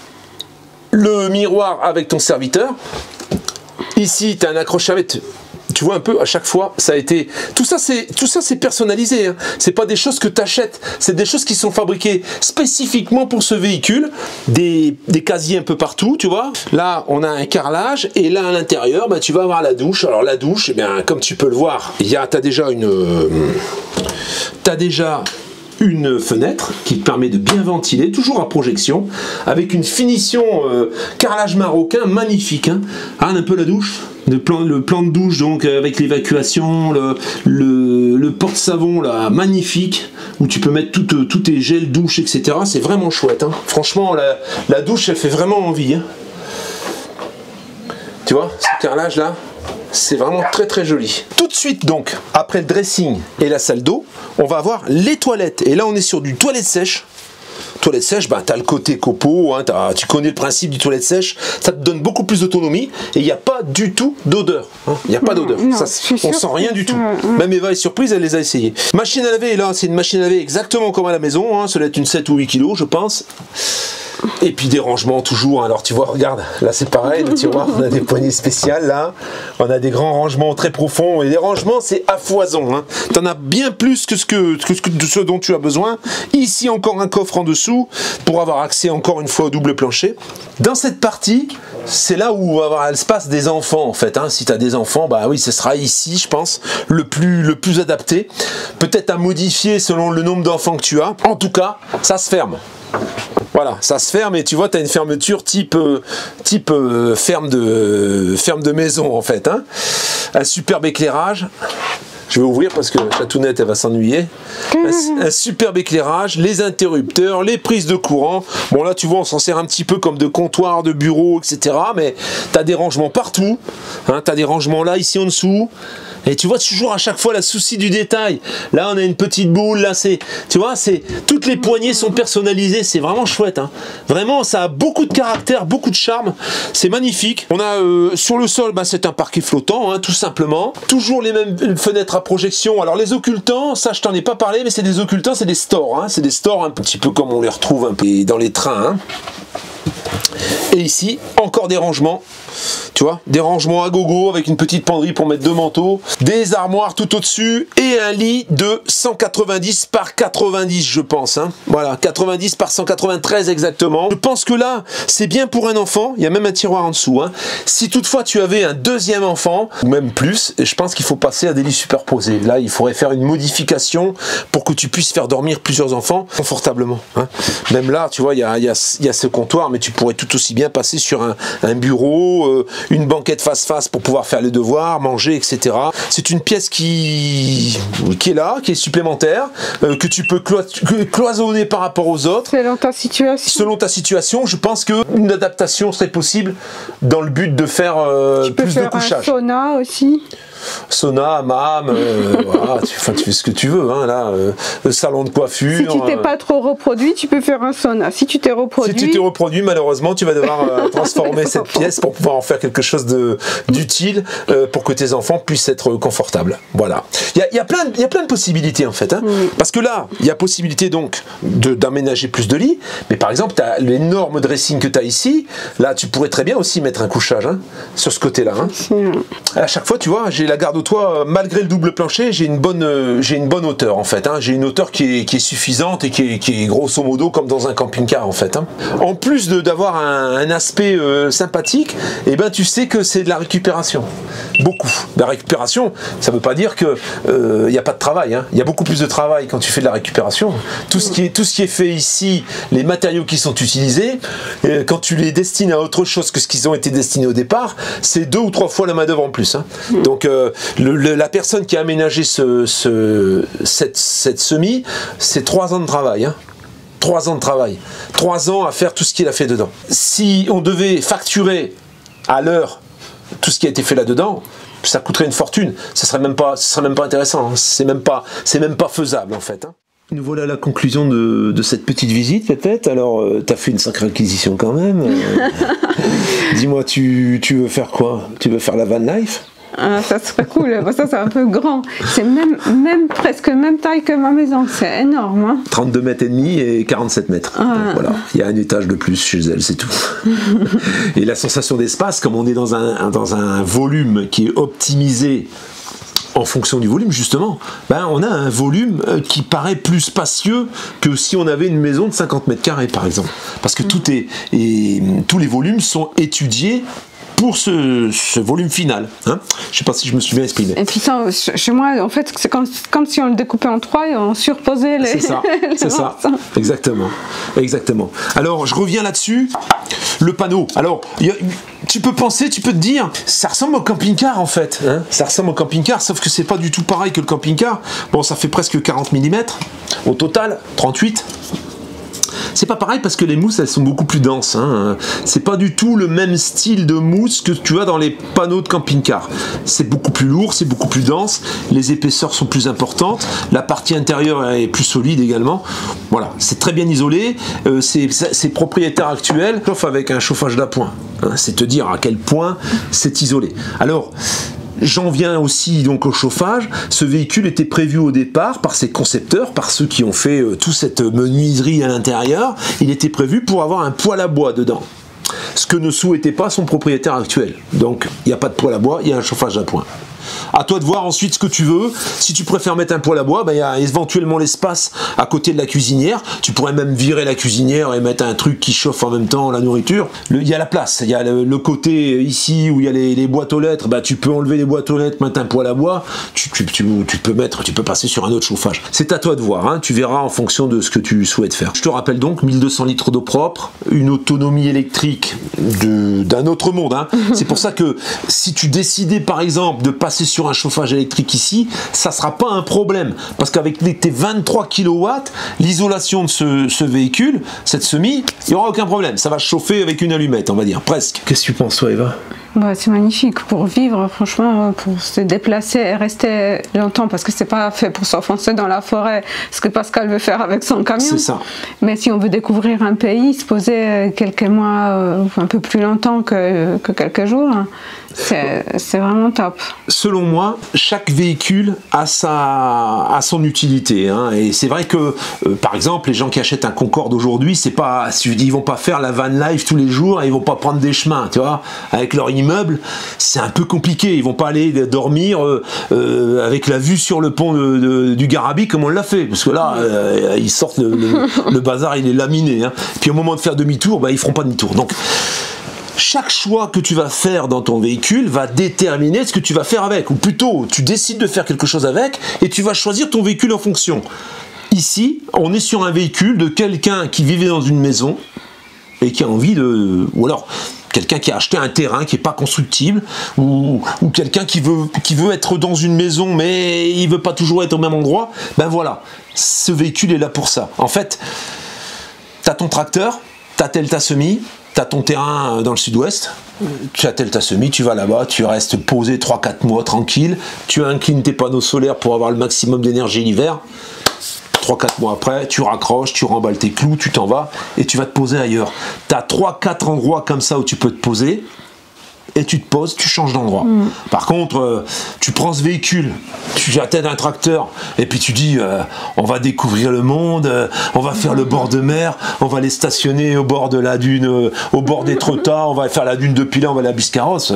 le miroir avec ton serviteur. Ici, tu as un accroche à vêtements. Tu vois un peu, à chaque fois, ça a été... Tout ça, c'est personnalisé. Hein. C'est pas des choses que tu achètes. C'est des choses qui sont fabriquées spécifiquement pour ce véhicule. Des casiers un peu partout, tu vois. Là, on a un carrelage. Et là, à l'intérieur, bah, tu vas avoir la douche. Alors, la douche, eh bien, comme tu peux le voir, tu as déjà une fenêtre qui te permet de bien ventiler, toujours à projection, avec une finition carrelage marocain magnifique. Hein. Ah, un peu la douche. Le plan de douche, donc avec l'évacuation, le porte-savon là, magnifique, où tu peux mettre tous tes gels douche, etc. C'est vraiment chouette. Hein. Franchement, la douche, elle fait vraiment envie. Hein. Tu vois, ce carrelage là, c'est vraiment très très joli. Tout de suite donc, après le dressing et la salle d'eau, on va avoir les toilettes. Et là, on est sur du toilette sèche. Toilette sèche, bah, tu as le côté copeaux, hein, tu connais le principe du toilette sèche, ça te donne beaucoup plus d'autonomie et il n'y a pas du tout d'odeur. Hein. Il n'y a pas d'odeur. On sent rien du tout. Même Eva est surprise, elle les a essayés. Machine à laver, là, c'est une machine à laver exactement comme à la maison, hein, ça doit être une 7 ou 8 kg, je pense. Et puis des rangements toujours, alors tu vois, regarde, là c'est pareil, le tiroir, on a des poignées spéciales là, on a des grands rangements très profonds, et les rangements c'est à foison, hein. Tu en as bien plus que ce dont tu as besoin. Ici encore un coffre en dessous, pour avoir accès encore une fois au double plancher. Dans cette partie, c'est là où va avoir l'espace des enfants en fait, hein. Si tu as des enfants, bah oui, ce sera ici je pense, le plus adapté, peut-être à modifier selon le nombre d'enfants que tu as. En tout cas, ça se ferme. Voilà, ça se ferme et tu vois, tu as une fermeture type ferme de maison en fait, hein. Un superbe éclairage. Je vais ouvrir parce que Chatounette, elle va s'ennuyer. Un superbe éclairage, les interrupteurs, les prises de courant. Bon là, tu vois, on s'en sert un petit peu comme de comptoir, de bureau, etc. Mais tu as des rangements partout. Hein, tu as des rangements là, ici en dessous. Et tu vois toujours à chaque fois la souci du détail. Là, on a une petite boule. Là, tu vois, toutes les poignées sont personnalisées. C'est vraiment chouette. Hein. Vraiment, ça a beaucoup de caractère, beaucoup de charme. C'est magnifique. On a sur le sol, bah, c'est un parquet flottant, hein, tout simplement. Toujours les mêmes fenêtres à projection. Alors les occultants, ça je t'en ai pas parlé, mais c'est des occultants, c'est des stores. Hein. C'est des stores un petit peu comme on les retrouve un peu dans les trains. Hein. Et ici, encore des rangements. Tu vois, des rangements à gogo avec une petite penderie pour mettre deux manteaux, des armoires tout au-dessus et un lit de 190 par 90 je pense, hein. Voilà, 90 par 193 exactement. Je pense que là, c'est bien pour un enfant, il y a même un tiroir en dessous, hein. Si toutefois tu avais un deuxième enfant, ou même plus, je pense qu'il faut passer à des lits superposés. Là, il faudrait faire une modification pour que tu puisses faire dormir plusieurs enfants confortablement, hein. Même là, tu vois, il y a ce comptoir, mais tu pourrais tout aussi bien passer sur un bureau, une banquette face-face pour pouvoir faire les devoirs, manger, etc. C'est une pièce qui est là, qui est supplémentaire, que tu peux cloisonner par rapport aux autres. Selon ta situation. Selon ta situation, je pense qu'une adaptation serait possible dans le but de faire plus de couchage. Tu peux faire un sauna aussi. Sauna, hammam, voilà, tu fais ce que tu veux, hein, là, salon de coiffure. Si tu t'es pas trop reproduit, tu peux faire un sauna. Si tu t'es reproduit... Si tu t'es reproduit, malheureusement, tu vas devoir transformer cette pièce pour pouvoir en faire quelque chose d'utile pour que tes enfants puissent être confortables. Voilà. Il y a plein de possibilités, en fait. Hein, parce que là, il y a possibilité, donc, d'aménager plus de lits. Mais par exemple, tu as l'énorme dressing que tu as ici. Là, tu pourrais très bien aussi mettre un couchage, hein, sur ce côté-là. Hein. À chaque fois, tu vois, j'ai la garde au toit, malgré le double plancher, j'ai une bonne hauteur en fait. Hein. J'ai une hauteur qui est suffisante et qui est grosso modo comme dans un camping-car en fait. Hein. En plus d'avoir un aspect sympathique, et ben tu sais que c'est de la récupération. Beaucoup. La récupération, ça ne veut pas dire que il n'y a pas de travail. Hein. Il y a beaucoup plus de travail quand tu fais de la récupération. Tout ce qui est fait ici, les matériaux qui sont utilisés, quand tu les destines à autre chose que ce qu'ils ont été destinés au départ, c'est 2 ou 3 fois la main d'œuvre en plus. Hein. Donc la personne qui a aménagé cette semis, c'est 3 ans de travail. Hein. 3 ans de travail. 3 ans à faire tout ce qu'il a fait dedans. Si on devait facturer à l'heure tout ce qui a été fait là-dedans, ça coûterait une fortune. Ce serait même pas intéressant. Hein. C'est même pas faisable en fait. Hein. Nous voilà à la conclusion de cette petite visite, peut-être. Alors, tu as fait une sacrée acquisition quand même. Dis-moi, tu veux faire quoi? Tu veux faire la van life? Ah, ça serait cool. Bon, ça c'est un peu grand. C'est presque même taille que ma maison. C'est énorme. Hein. 32 mètres et demi et 47 mètres. Ah. Donc, voilà, il y a un étage de plus chez elle, c'est tout. Et la sensation d'espace, comme on est dans un volume qui est optimisé en fonction du volume, justement, ben, on a un volume qui paraît plus spacieux que si on avait une maison de 50 mètres carrés, par exemple. Parce que tous les volumes sont étudiés pour ce volume final. Hein. Je ne sais pas si je me suis bien exprimé. Et puis ça, chez moi, en fait, c'est comme si on le découpait en 3 et on surposait les... C'est ça, c'est ça. Exactement. Exactement. Alors, je reviens là-dessus. Le panneau. Alors, tu peux te dire, ça ressemble au camping-car en fait. Hein. Ça ressemble au camping-car, sauf que c'est pas du tout pareil que le camping-car. Bon, ça fait presque 40 mm. Au total, 38. C'est pas pareil parce que les mousses elles sont beaucoup plus denses, hein. C'est pas du tout le même style de mousse que tu as dans les panneaux de camping-car. C'est beaucoup plus lourd, c'est beaucoup plus dense, les épaisseurs sont plus importantes, la partie intérieure est plus solide également. Voilà, c'est très bien isolé, ses propriétaires actuels chauffent avec un chauffage d'appoint, hein. C'est te dire à quel point c'est isolé. Alors j'en viens aussi donc au chauffage. Ce véhicule était prévu au départ par ses concepteurs, par ceux qui ont fait toute cette menuiserie à l'intérieur. Il était prévu pour avoir un poêle à bois dedans. Ce que ne souhaitait pas son propriétaire actuel. Donc il n'y a pas de poêle à bois, il y a un chauffage à point. À toi de voir ensuite ce que tu veux. Si tu préfères mettre un poêle à bois, ben, il y a éventuellement l'espace à côté de la cuisinière. Tu pourrais même virer la cuisinière et mettre un truc qui chauffe en même temps la nourriture. Il y a la place. Il y a le côté ici où il y a les boîtes aux lettres. Ben, tu peux enlever les boîtes aux lettres, mettre un poêle à bois. Tu peux passer sur un autre chauffage. C'est à toi de voir, hein. Tu verras en fonction de ce que tu souhaites faire. Je te rappelle donc 1200 litres d'eau propre, une autonomie électrique d'un autre monde, hein. C'est pour ça que si tu décidais par exemple de passer sur un chauffage électrique ici, ça sera pas un problème parce qu'avec tes 23 kW, l'isolation de ce véhicule, cette semi, il n'y aura aucun problème. Ça va chauffer avec une allumette, on va dire, presque. Qu'est-ce que tu penses, toi, Eva? Bah, c'est magnifique pour vivre, franchement, pour se déplacer et rester longtemps, parce que c'est pas fait pour s'enfoncer dans la forêt, ce que Pascal veut faire avec son camion. C'est ça. Mais si on veut découvrir un pays, se poser quelques mois, un peu plus longtemps que quelques jours, c'est vraiment top. Selon moi, chaque véhicule a son utilité, hein. Et c'est vrai que, par exemple, les gens qui achètent un Concorde aujourd'hui, ils vont pas faire la van life tous les jours et ils vont pas prendre des chemins, tu vois, avec leur immeuble, c'est un peu compliqué. Ils vont pas aller dormir avec la vue sur le pont du Garabi comme on l'a fait, parce que là, ils sortent le bazar, il est laminé, hein. Puis au moment de faire demi-tour, bah, ils feront pas demi-tour. Donc chaque choix que tu vas faire dans ton véhicule va déterminer ce que tu vas faire avec, ou plutôt tu décides de faire quelque chose avec et tu vas choisir ton véhicule en fonction. Ici, on est sur un véhicule de quelqu'un qui vivait dans une maison et qui a envie ou alors quelqu'un qui a acheté un terrain qui n'est pas constructible, ou quelqu'un qui veut être dans une maison mais il veut pas toujours être au même endroit. Ben voilà, ce véhicule est là pour ça. En fait, tu as ton tracteur, tu as ta semi, tu as ton terrain dans le sud-ouest, tu as ta semi, tu vas là-bas, tu restes posé 3-4 mois tranquille, tu inclines tes panneaux solaires pour avoir le maximum d'énergie l'hiver. 3-4 mois après, tu raccroches, tu remballes tes clous, tu t'en vas et tu vas te poser ailleurs. Tu as 3-4 endroits comme ça où tu peux te poser et tu te poses, tu changes d'endroit. Par contre, tu prends ce véhicule, tu attends un tracteur et puis tu dis on va découvrir le monde, on va faire le bord de mer, on va les stationner au bord de la dune, au bord des Trottas, on va faire la dune de Pilat, on va aller à Biscarrosse.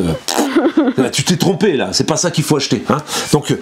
Tu t'es trompé là, c'est pas ça qu'il faut acheter, hein. Donc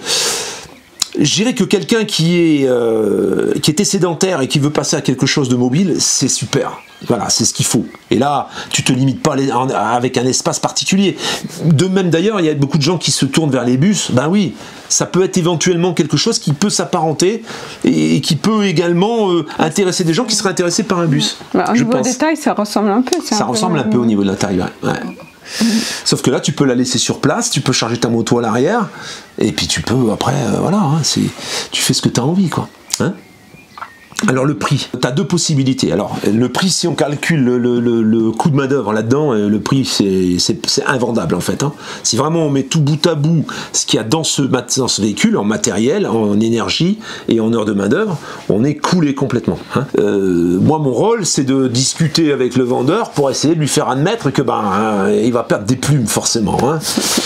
je dirais que quelqu'un qui était sédentaire et qui veut passer à quelque chose de mobile, c'est super. Voilà, c'est ce qu'il faut. Et là, tu te limites pas avec un espace particulier. De même d'ailleurs, il y a beaucoup de gens qui se tournent vers les bus. Ben oui, ça peut être éventuellement quelque chose qui peut s'apparenter et qui peut également intéresser des gens qui seraient intéressés par un bus. Bah, au niveau des tailles, ça ressemble un peu. Ça ressemble un peu au niveau de la taille, ouais. Sauf que là, tu peux la laisser sur place, tu peux charger ta moto à l'arrière, et puis tu peux, après, voilà, hein, tu fais ce que tu as envie, quoi. Hein? Alors le prix, tu as deux possibilités. Alors le prix, si on calcule le coût de main d'œuvre là-dedans, le prix c'est invendable en fait, hein. Si vraiment on met tout bout à bout ce qu'il y a dans ce véhicule, en matériel, en énergie et en heures de main d'œuvre, on est coulé complètement, hein. Moi mon rôle c'est de discuter avec le vendeur pour essayer de lui faire admettre que il va perdre des plumes forcément, hein.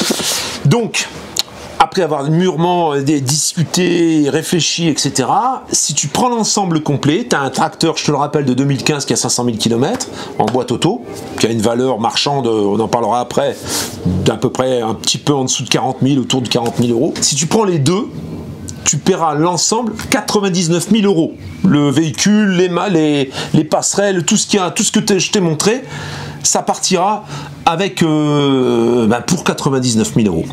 Donc après avoir mûrement discuté, réfléchi, etc., si tu prends l'ensemble complet, tu as un tracteur, je te le rappelle, de 2015 qui a 500 000 km, en boîte auto, qui a une valeur marchande, on en parlera après, d'à peu près un petit peu en dessous de 40 000, autour de 40 000 euros. Si tu prends les deux, tu paieras l'ensemble 99 000 euros. Le véhicule, les passerelles, tout ce que je t'ai montré, ça partira avec pour 99 000 euros.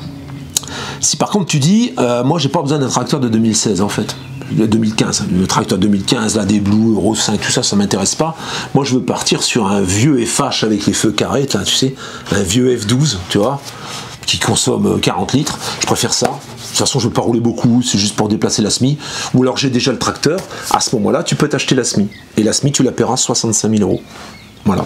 Si par contre tu dis, moi j'ai pas besoin d'un tracteur de 2016 en fait, de 2015, le tracteur 2015, là des Blue, Euro 5, tout ça, ça m'intéresse pas. Moi je veux partir sur un vieux FH avec les feux carrés, là, tu sais, un vieux F12, tu vois, qui consomme 40 litres, je préfère ça. toute façon je ne veux pas rouler beaucoup, c'est juste pour déplacer la SMI, ou alors j'ai déjà le tracteur, à ce moment-là tu peux t'acheter la SMI. Et la SMI tu la paieras 65 000 €. Voilà.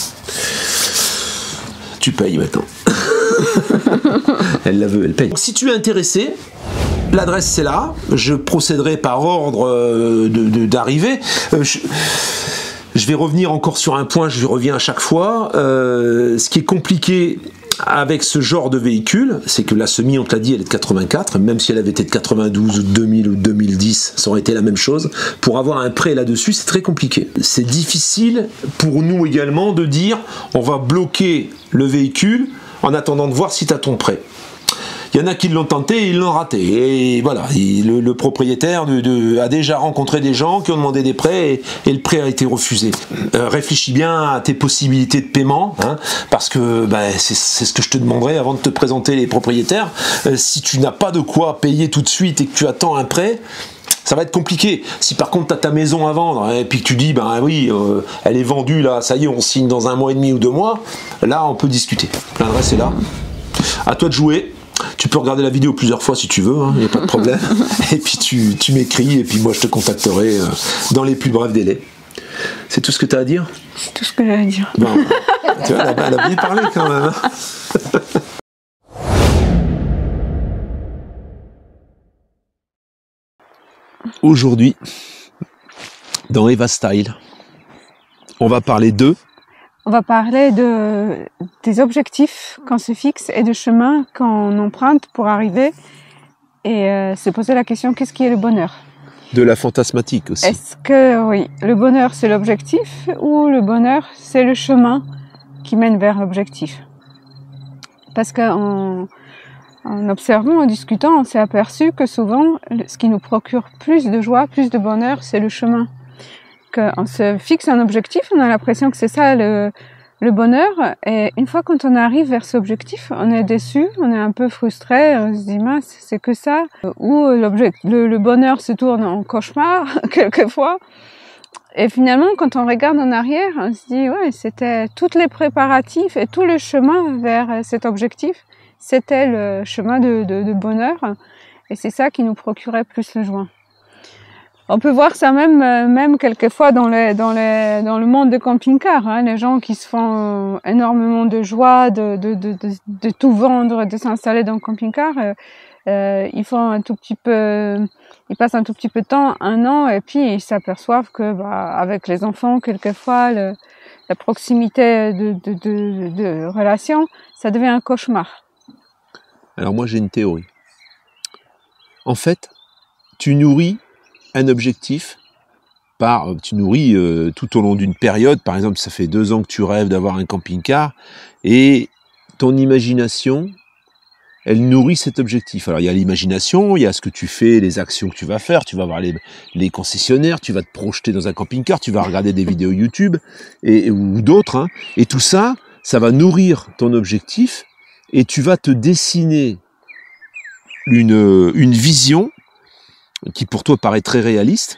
Tu payes maintenant. Elle la veut, elle paye. Donc, si tu es intéressé, l'adresse c'est là, je procéderai par ordre d'arrivée. Je vais revenir encore sur un point, je reviens à chaque fois. Ce qui est compliqué avec ce genre de véhicule, c'est que la SMI, on te l'a dit, elle est de 84, même si elle avait été de 92 ou 2000 ou 2010, ça aurait été la même chose. Pour avoir un prêt là-dessus, c'est très compliqué. C'est difficile pour nous également de dire on va bloquer le véhicule en attendant de voir si tu as ton prêt. Il y en a qui l'ont tenté et ils l'ont raté. Et voilà, le propriétaire a déjà rencontré des gens qui ont demandé des prêts et le prêt a été refusé. Réfléchis bien à tes possibilités de paiement, hein, parce que c'est ce que je te demanderai avant de te présenter les propriétaires. Si tu n'as pas de quoi payer tout de suite et que tu attends un prêt, ça va être compliqué. Si par contre tu as ta maison à vendre et puis que tu dis oui, elle est vendue là, ça y est, on signe dans 1 mois et demi ou 2 mois, là on peut discuter. L'adresse est là. À toi de jouer. Tu peux regarder la vidéo plusieurs fois si tu veux, il n'y a pas de problème. Et puis tu m'écris et puis moi je te contacterai dans les plus brefs délais. C'est tout ce que tu as à dire? C'est tout ce que j'ai à dire. Bon, tu vois, elle a bien parlé quand même. Aujourd'hui, dans Eva Style, on va parler On va parler des objectifs qu'on se fixe et du chemin qu'on emprunte pour arriver et se poser la question qu'est-ce qui est le bonheur? De la fantasmatique aussi. Est-ce que oui, le bonheur c'est l'objectif ou le bonheur c'est le chemin qui mène vers l'objectif? Parce qu'en observant, en discutant, on s'est aperçu que souvent ce qui nous procure plus de joie, plus de bonheur, c'est le chemin. On se fixe un objectif, on a l'impression que c'est ça le bonheur, et une fois quand on arrive vers cet objectif, on est déçu, on est un peu frustré, on se dit mince, c'est que ça, ou le bonheur se tourne en cauchemar quelquefois, et finalement quand on regarde en arrière, on se dit ouais, c'était tous les préparatifs et tout le chemin vers cet objectif, c'était le chemin de bonheur, et c'est ça qui nous procurait plus de joie. On peut voir ça même quelquefois dans le monde des camping-cars, hein, les gens qui se font énormément de joie de tout vendre, de s'installer dans le camping-car, ils font ils passent un tout petit peu de temps, 1 an, et puis ils s'aperçoivent que avec les enfants quelquefois la proximité de relations, ça devient un cauchemar. Alors moi j'ai une théorie. En fait, tu nourris un objectif tu nourris tout au long d'une période. Par exemple, ça fait 2 ans que tu rêves d'avoir un camping-car et ton imagination, elle nourrit cet objectif. Alors il y a l'imagination, il y a ce que tu fais, les actions que tu vas faire, tu vas voir les concessionnaires, tu vas te projeter dans un camping-car, tu vas regarder des vidéos YouTube ou d'autres, hein, et tout ça, ça va nourrir ton objectif et tu vas te dessiner une vision qui pour toi paraît très réaliste.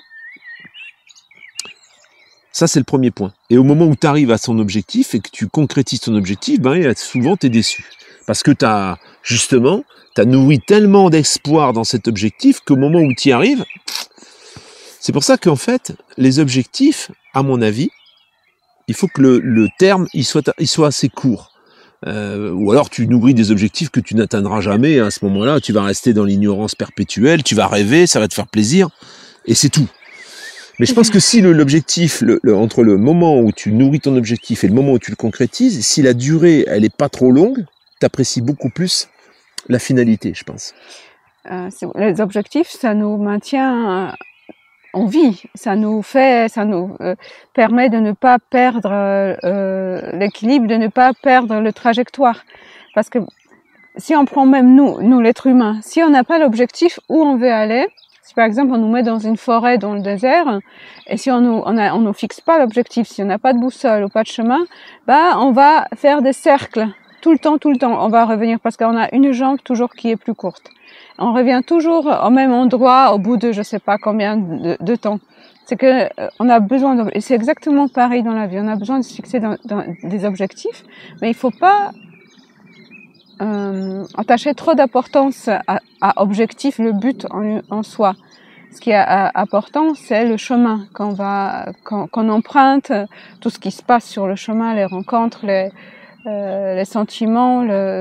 Ça, c'est le premier point. Et au moment où tu arrives à son objectif et que tu concrétises ton objectif, souvent, tu es déçu. Parce que tu as nourri tellement d'espoir dans cet objectif qu'au moment où tu y arrives, c'est pour ça qu'en fait, les objectifs, à mon avis, il faut que le terme il soit assez court. Ou alors tu nourris des objectifs que tu n'atteindras jamais, et à ce moment-là, tu vas rester dans l'ignorance perpétuelle, tu vas rêver, ça va te faire plaisir, et c'est tout. Mais je pense que si l'objectif, entre le moment où tu nourris ton objectif et le moment où tu le concrétises, si la durée, elle est pas trop longue, tu apprécies beaucoup plus la finalité, je pense. Les objectifs, ça nous maintient en vie, ça nous permet de ne pas perdre l'équilibre, de ne pas perdre le trajectoire. Parce que si on prend même nous l'être humain, si on n'a pas l'objectif où on veut aller, si par exemple on nous met dans une forêt, dans le désert, et si on nous fixe pas l'objectif, si on n'a pas de boussole ou pas de chemin, on va faire des cercles tout le temps, on va revenir parce qu'on a une jambe toujours qui est plus courte. On revient toujours au même endroit au bout de je sais pas combien de temps. C'est que on a besoin et c'est exactement pareil dans la vie. On a besoin de se fixer dans des objectifs, mais il faut pas attacher trop d'importance à objectif, le but en soi. Ce qui est important, c'est le chemin qu'on emprunte, tout ce qui se passe sur le chemin, les rencontres, les sentiments,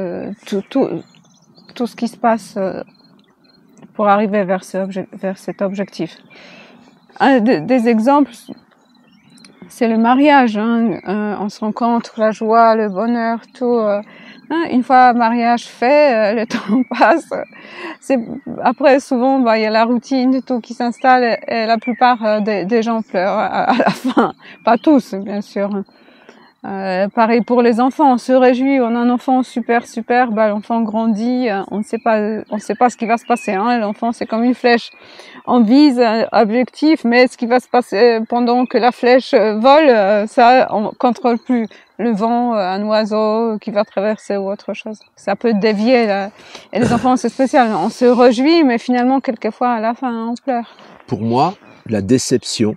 tout ce qui se passe pour arriver vers cet objectif. Un des exemples, c'est le mariage. On se rencontre, la joie, le bonheur, tout. Une fois le mariage fait, le temps passe. Après, souvent, il y a la routine, tout qui s'installe et la plupart des gens pleurent à la fin. Pas tous, bien sûr. Pareil pour les enfants, on se réjouit, on a un enfant super, l'enfant grandit, on ne sait pas ce qui va se passer. L'enfant, c'est comme une flèche. On vise un objectif, mais ce qui va se passer pendant que la flèche vole, ça, on contrôle plus. Le vent, un oiseau qui va traverser ou autre chose. Ça peut dévier. Et les enfants, c'est spécial. On se réjouit, mais finalement, quelquefois, à la fin, on pleure. Pour moi, la déception,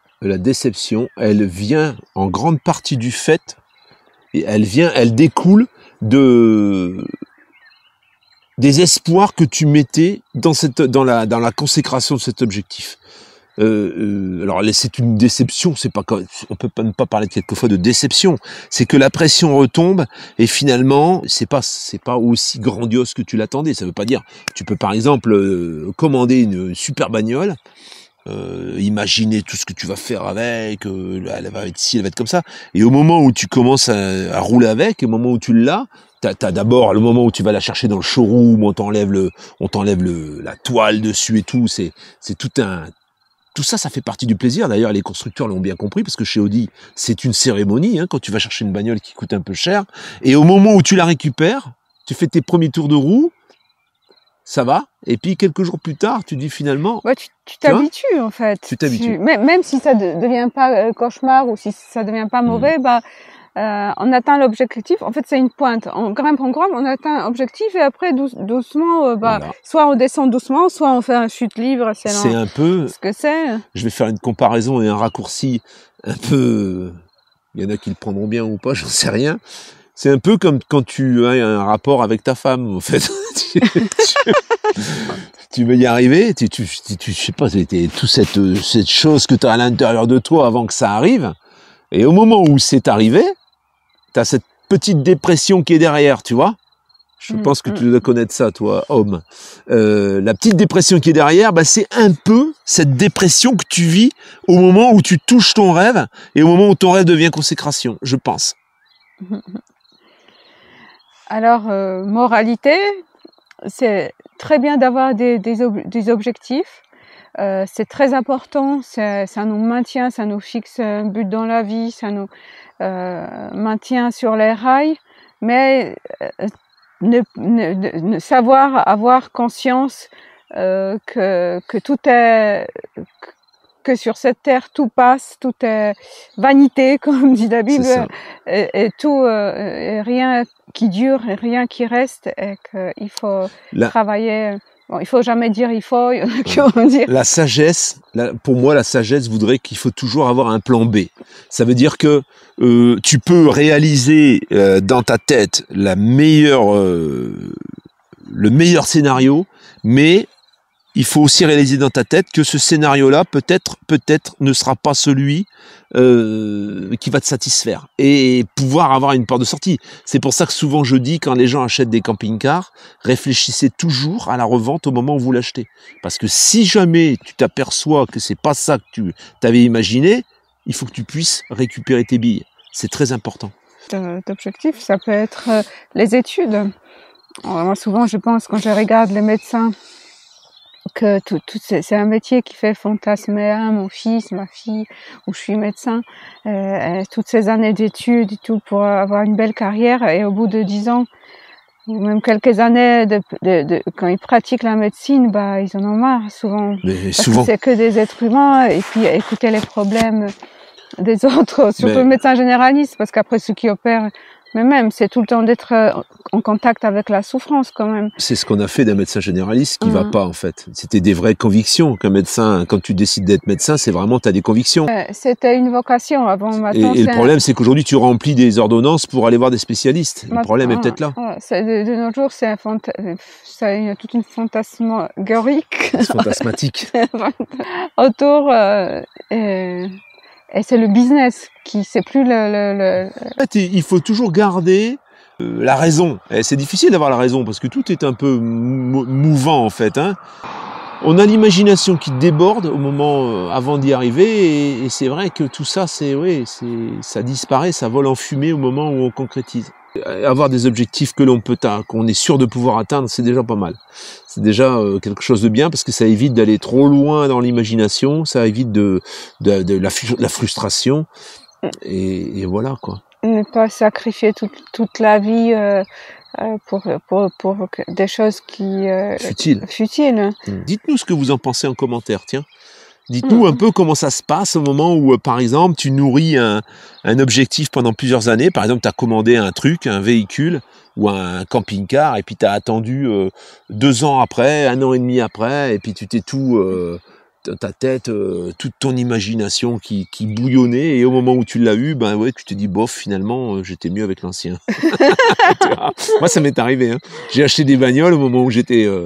elle vient en grande partie du fait, et elle découle des espoirs que tu mettais dans la consécration de cet objectif. Alors c'est une déception, on peut pas parler quelquefois de déception, c'est que la pression retombe et finalement c'est pas aussi grandiose que tu l'attendais. Ça veut pas dire, tu peux par exemple commander une super bagnole, imaginer tout ce que tu vas faire avec, elle va être ci, elle va être comme ça, et au moment où tu commences à rouler avec, au moment où tu l'as, t'as d'abord le moment où tu vas la chercher dans le showroom, on t'enlève la toile dessus et tout, c'est tout ça, ça fait partie du plaisir. D'ailleurs, les constructeurs l'ont bien compris, parce que chez Audi, c'est une cérémonie, quand tu vas chercher une bagnole qui coûte un peu cher. Et au moment où tu la récupères, tu fais tes premiers tours de roue, ça va. Et puis, quelques jours plus tard, tu dis finalement... Ouais, tu t'habitues, en fait. Tu t'habitues. Même si ça devient pas cauchemar ou si ça devient pas mauvais, on atteint l'objectif. En fait, c'est une pointe. On grimpe, on atteint l'objectif et après, doucement, voilà. Soit on descend doucement, soit on fait un chute libre. C'est un peu ce que c'est. Je vais faire une comparaison et un raccourci un peu... Il y en a qui le prendront bien ou pas, j'en sais rien. C'est un peu comme quand tu as un rapport avec ta femme, en fait. Tu veux y arriver, je sais pas, c'était toute cette chose que tu as à l'intérieur de toi avant que ça arrive. Et au moment où c'est arrivé, t'as cette petite dépression qui est derrière, tu vois. Je pense que tu dois connaître ça, toi, homme. La petite dépression qui est derrière, c'est un peu cette dépression que tu vis au moment où tu touches ton rêve et au moment où ton rêve devient consécration, je pense. Alors, moralité, c'est très bien d'avoir des objectifs. C'est très important, ça nous maintient, ça nous fixe un but dans la vie, ça nous maintient sur les rails, mais savoir avoir conscience que tout est, que sur cette terre tout passe, tout est vanité, comme dit la Bible, et tout, et rien qui dure, et rien qui reste, et qu'il faut travailler. Bon, il faut jamais dire il faut, il y en a qui vont dire. La sagesse, pour moi, la sagesse voudrait qu'il faut toujours avoir un plan B. Ça veut dire que tu peux réaliser dans ta tête le meilleur scénario, mais il faut aussi réaliser dans ta tête que ce scénario-là, peut-être ne sera pas celui qui va te satisfaire et pouvoir avoir une porte de sortie. C'est pour ça que souvent je dis, quand les gens achètent des camping-cars, réfléchissez toujours à la revente au moment où vous l'achetez. Parce que si jamais tu t'aperçois que c'est pas ça que tu t'avais imaginé, il faut que tu puisses récupérer tes billes. C'est très important. D'objectif, ça peut être les études. Moi, souvent, je pense, quand je regarde les médecins, que c'est un métier qui fait fantasmer mon fils, ma fille, où je suis médecin, toutes ces années d'études et tout pour avoir une belle carrière, et au bout de 10 ans ou même quelques années quand ils pratiquent la médecine, ils en ont marre souvent. Parce que c'est que des êtres humains, et puis écouter les problèmes des autres, surtout le médecin généraliste, parce qu'après ceux qui opèrent, Mais même, c'est tout le temps d'être en contact avec la souffrance quand même. C'est ce qu'on a fait d'un médecin généraliste qui va pas en fait. C'était des vraies convictions qu'un médecin, quand tu décides d'être médecin, c'est vraiment, tu as des convictions. C'était une vocation avant. Maintenant, et le problème, c'est qu'aujourd'hui, tu remplis des ordonnances pour aller voir des spécialistes. Le problème est peut-être là. De nos jours, c'est toute une fantasmagorique. Fantasmatique. Autour, et c'est le business qui, c'est plus le... En fait, il faut toujours garder la raison. Et c'est difficile d'avoir la raison parce que tout est un peu mouvant en fait. Hein. On a l'imagination qui déborde au moment avant d'y arriver et c'est vrai que tout ça, ça disparaît, ça vole en fumée au moment où on concrétise. Avoir des objectifs que l'on peut qu'on est sûr de pouvoir atteindre, c'est déjà pas mal. C'est déjà quelque chose de bien parce que ça évite d'aller trop loin dans l'imagination, ça évite de la frustration et voilà quoi. Ne pas sacrifier toute la vie pour des choses qui futiles. Dites-nous ce que vous en pensez en commentaire, tiens. Dites-nous un peu comment ça se passe au moment où, par exemple, tu nourris un objectif pendant plusieurs années. Par exemple, tu as commandé un truc, un véhicule ou un camping-car, et puis tu as attendu 2 ans après, 1 an et demi après, et puis tu t'es ta tête, toute ton imagination qui bouillonnait, et au moment où tu l'as eu, tu te dis, bof, finalement, j'étais mieux avec l'ancien. Moi, ça m'est arrivé. Hein. J'ai acheté des bagnoles au moment où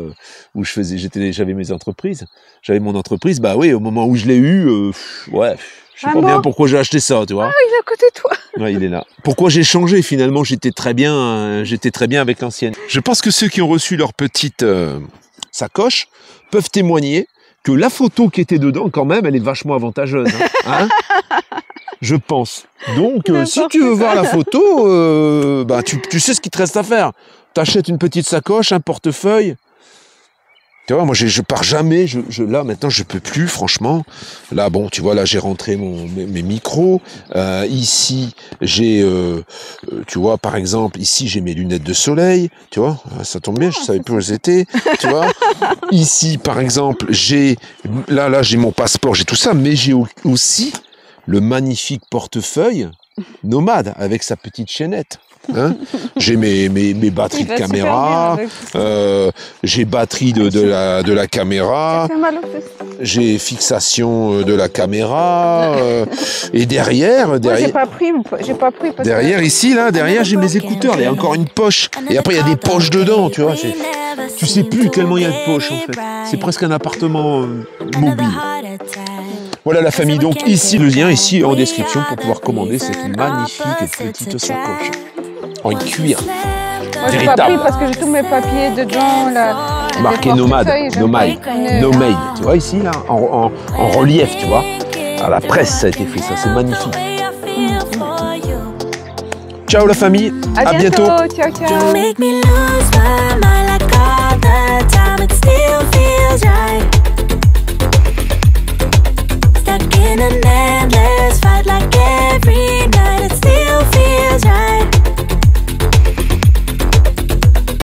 j'avais mes entreprises. J'avais mon entreprise, au moment où je l'ai eu, je sais pas bien pourquoi j'ai acheté ça, tu vois. Ah, il est à côté de toi. Ouais, il est là. Pourquoi j'ai changé finalement? J'étais très bien avec l'ancienne. Je pense que ceux qui ont reçu leur petite sacoche peuvent témoigner que la photo qui était dedans, quand même, elle est vachement avantageuse. Hein, je pense. Donc, si tu veux voir la photo, tu sais ce qu'il te reste à faire. T'achètes une petite sacoche, un portefeuille. Tu vois, moi, je pars jamais. Là, maintenant, je peux plus, franchement. Là, bon, tu vois, là, j'ai rentré mes micros. Ici, j'ai, tu vois, par exemple, ici, j'ai mes lunettes de soleil. Tu vois, ça tombe bien, je savais plus où elles étaient. Tu vois, ici, par exemple, j'ai mon passeport, j'ai tout ça, mais j'ai aussi le magnifique portefeuille nomade avec sa petite chaînette. Hein, j'ai mes batteries de caméra, j'ai batterie de la caméra, j'ai fixation de la caméra, et derrière, j'ai pas pris parce derrière ici là, derrière j'ai mes écouteurs, il y a encore une poche, et après il y a des poches dedans, tu vois, tu sais plus tellement il y a de poches en fait, c'est presque un appartement mobile. Voilà la famille, donc ici le lien ici en description pour pouvoir commander cette magnifique petite sacoche. En cuir. Moi, j'ai pas pris parce que j'ai tous mes papiers dedans. Marqué nomade, nomade. Tu vois ici, là, en relief, tu vois. À la presse, ça a été fait, ça, c'est magnifique. Ciao la famille, à bientôt. Ciao, ciao. In an endless fight like every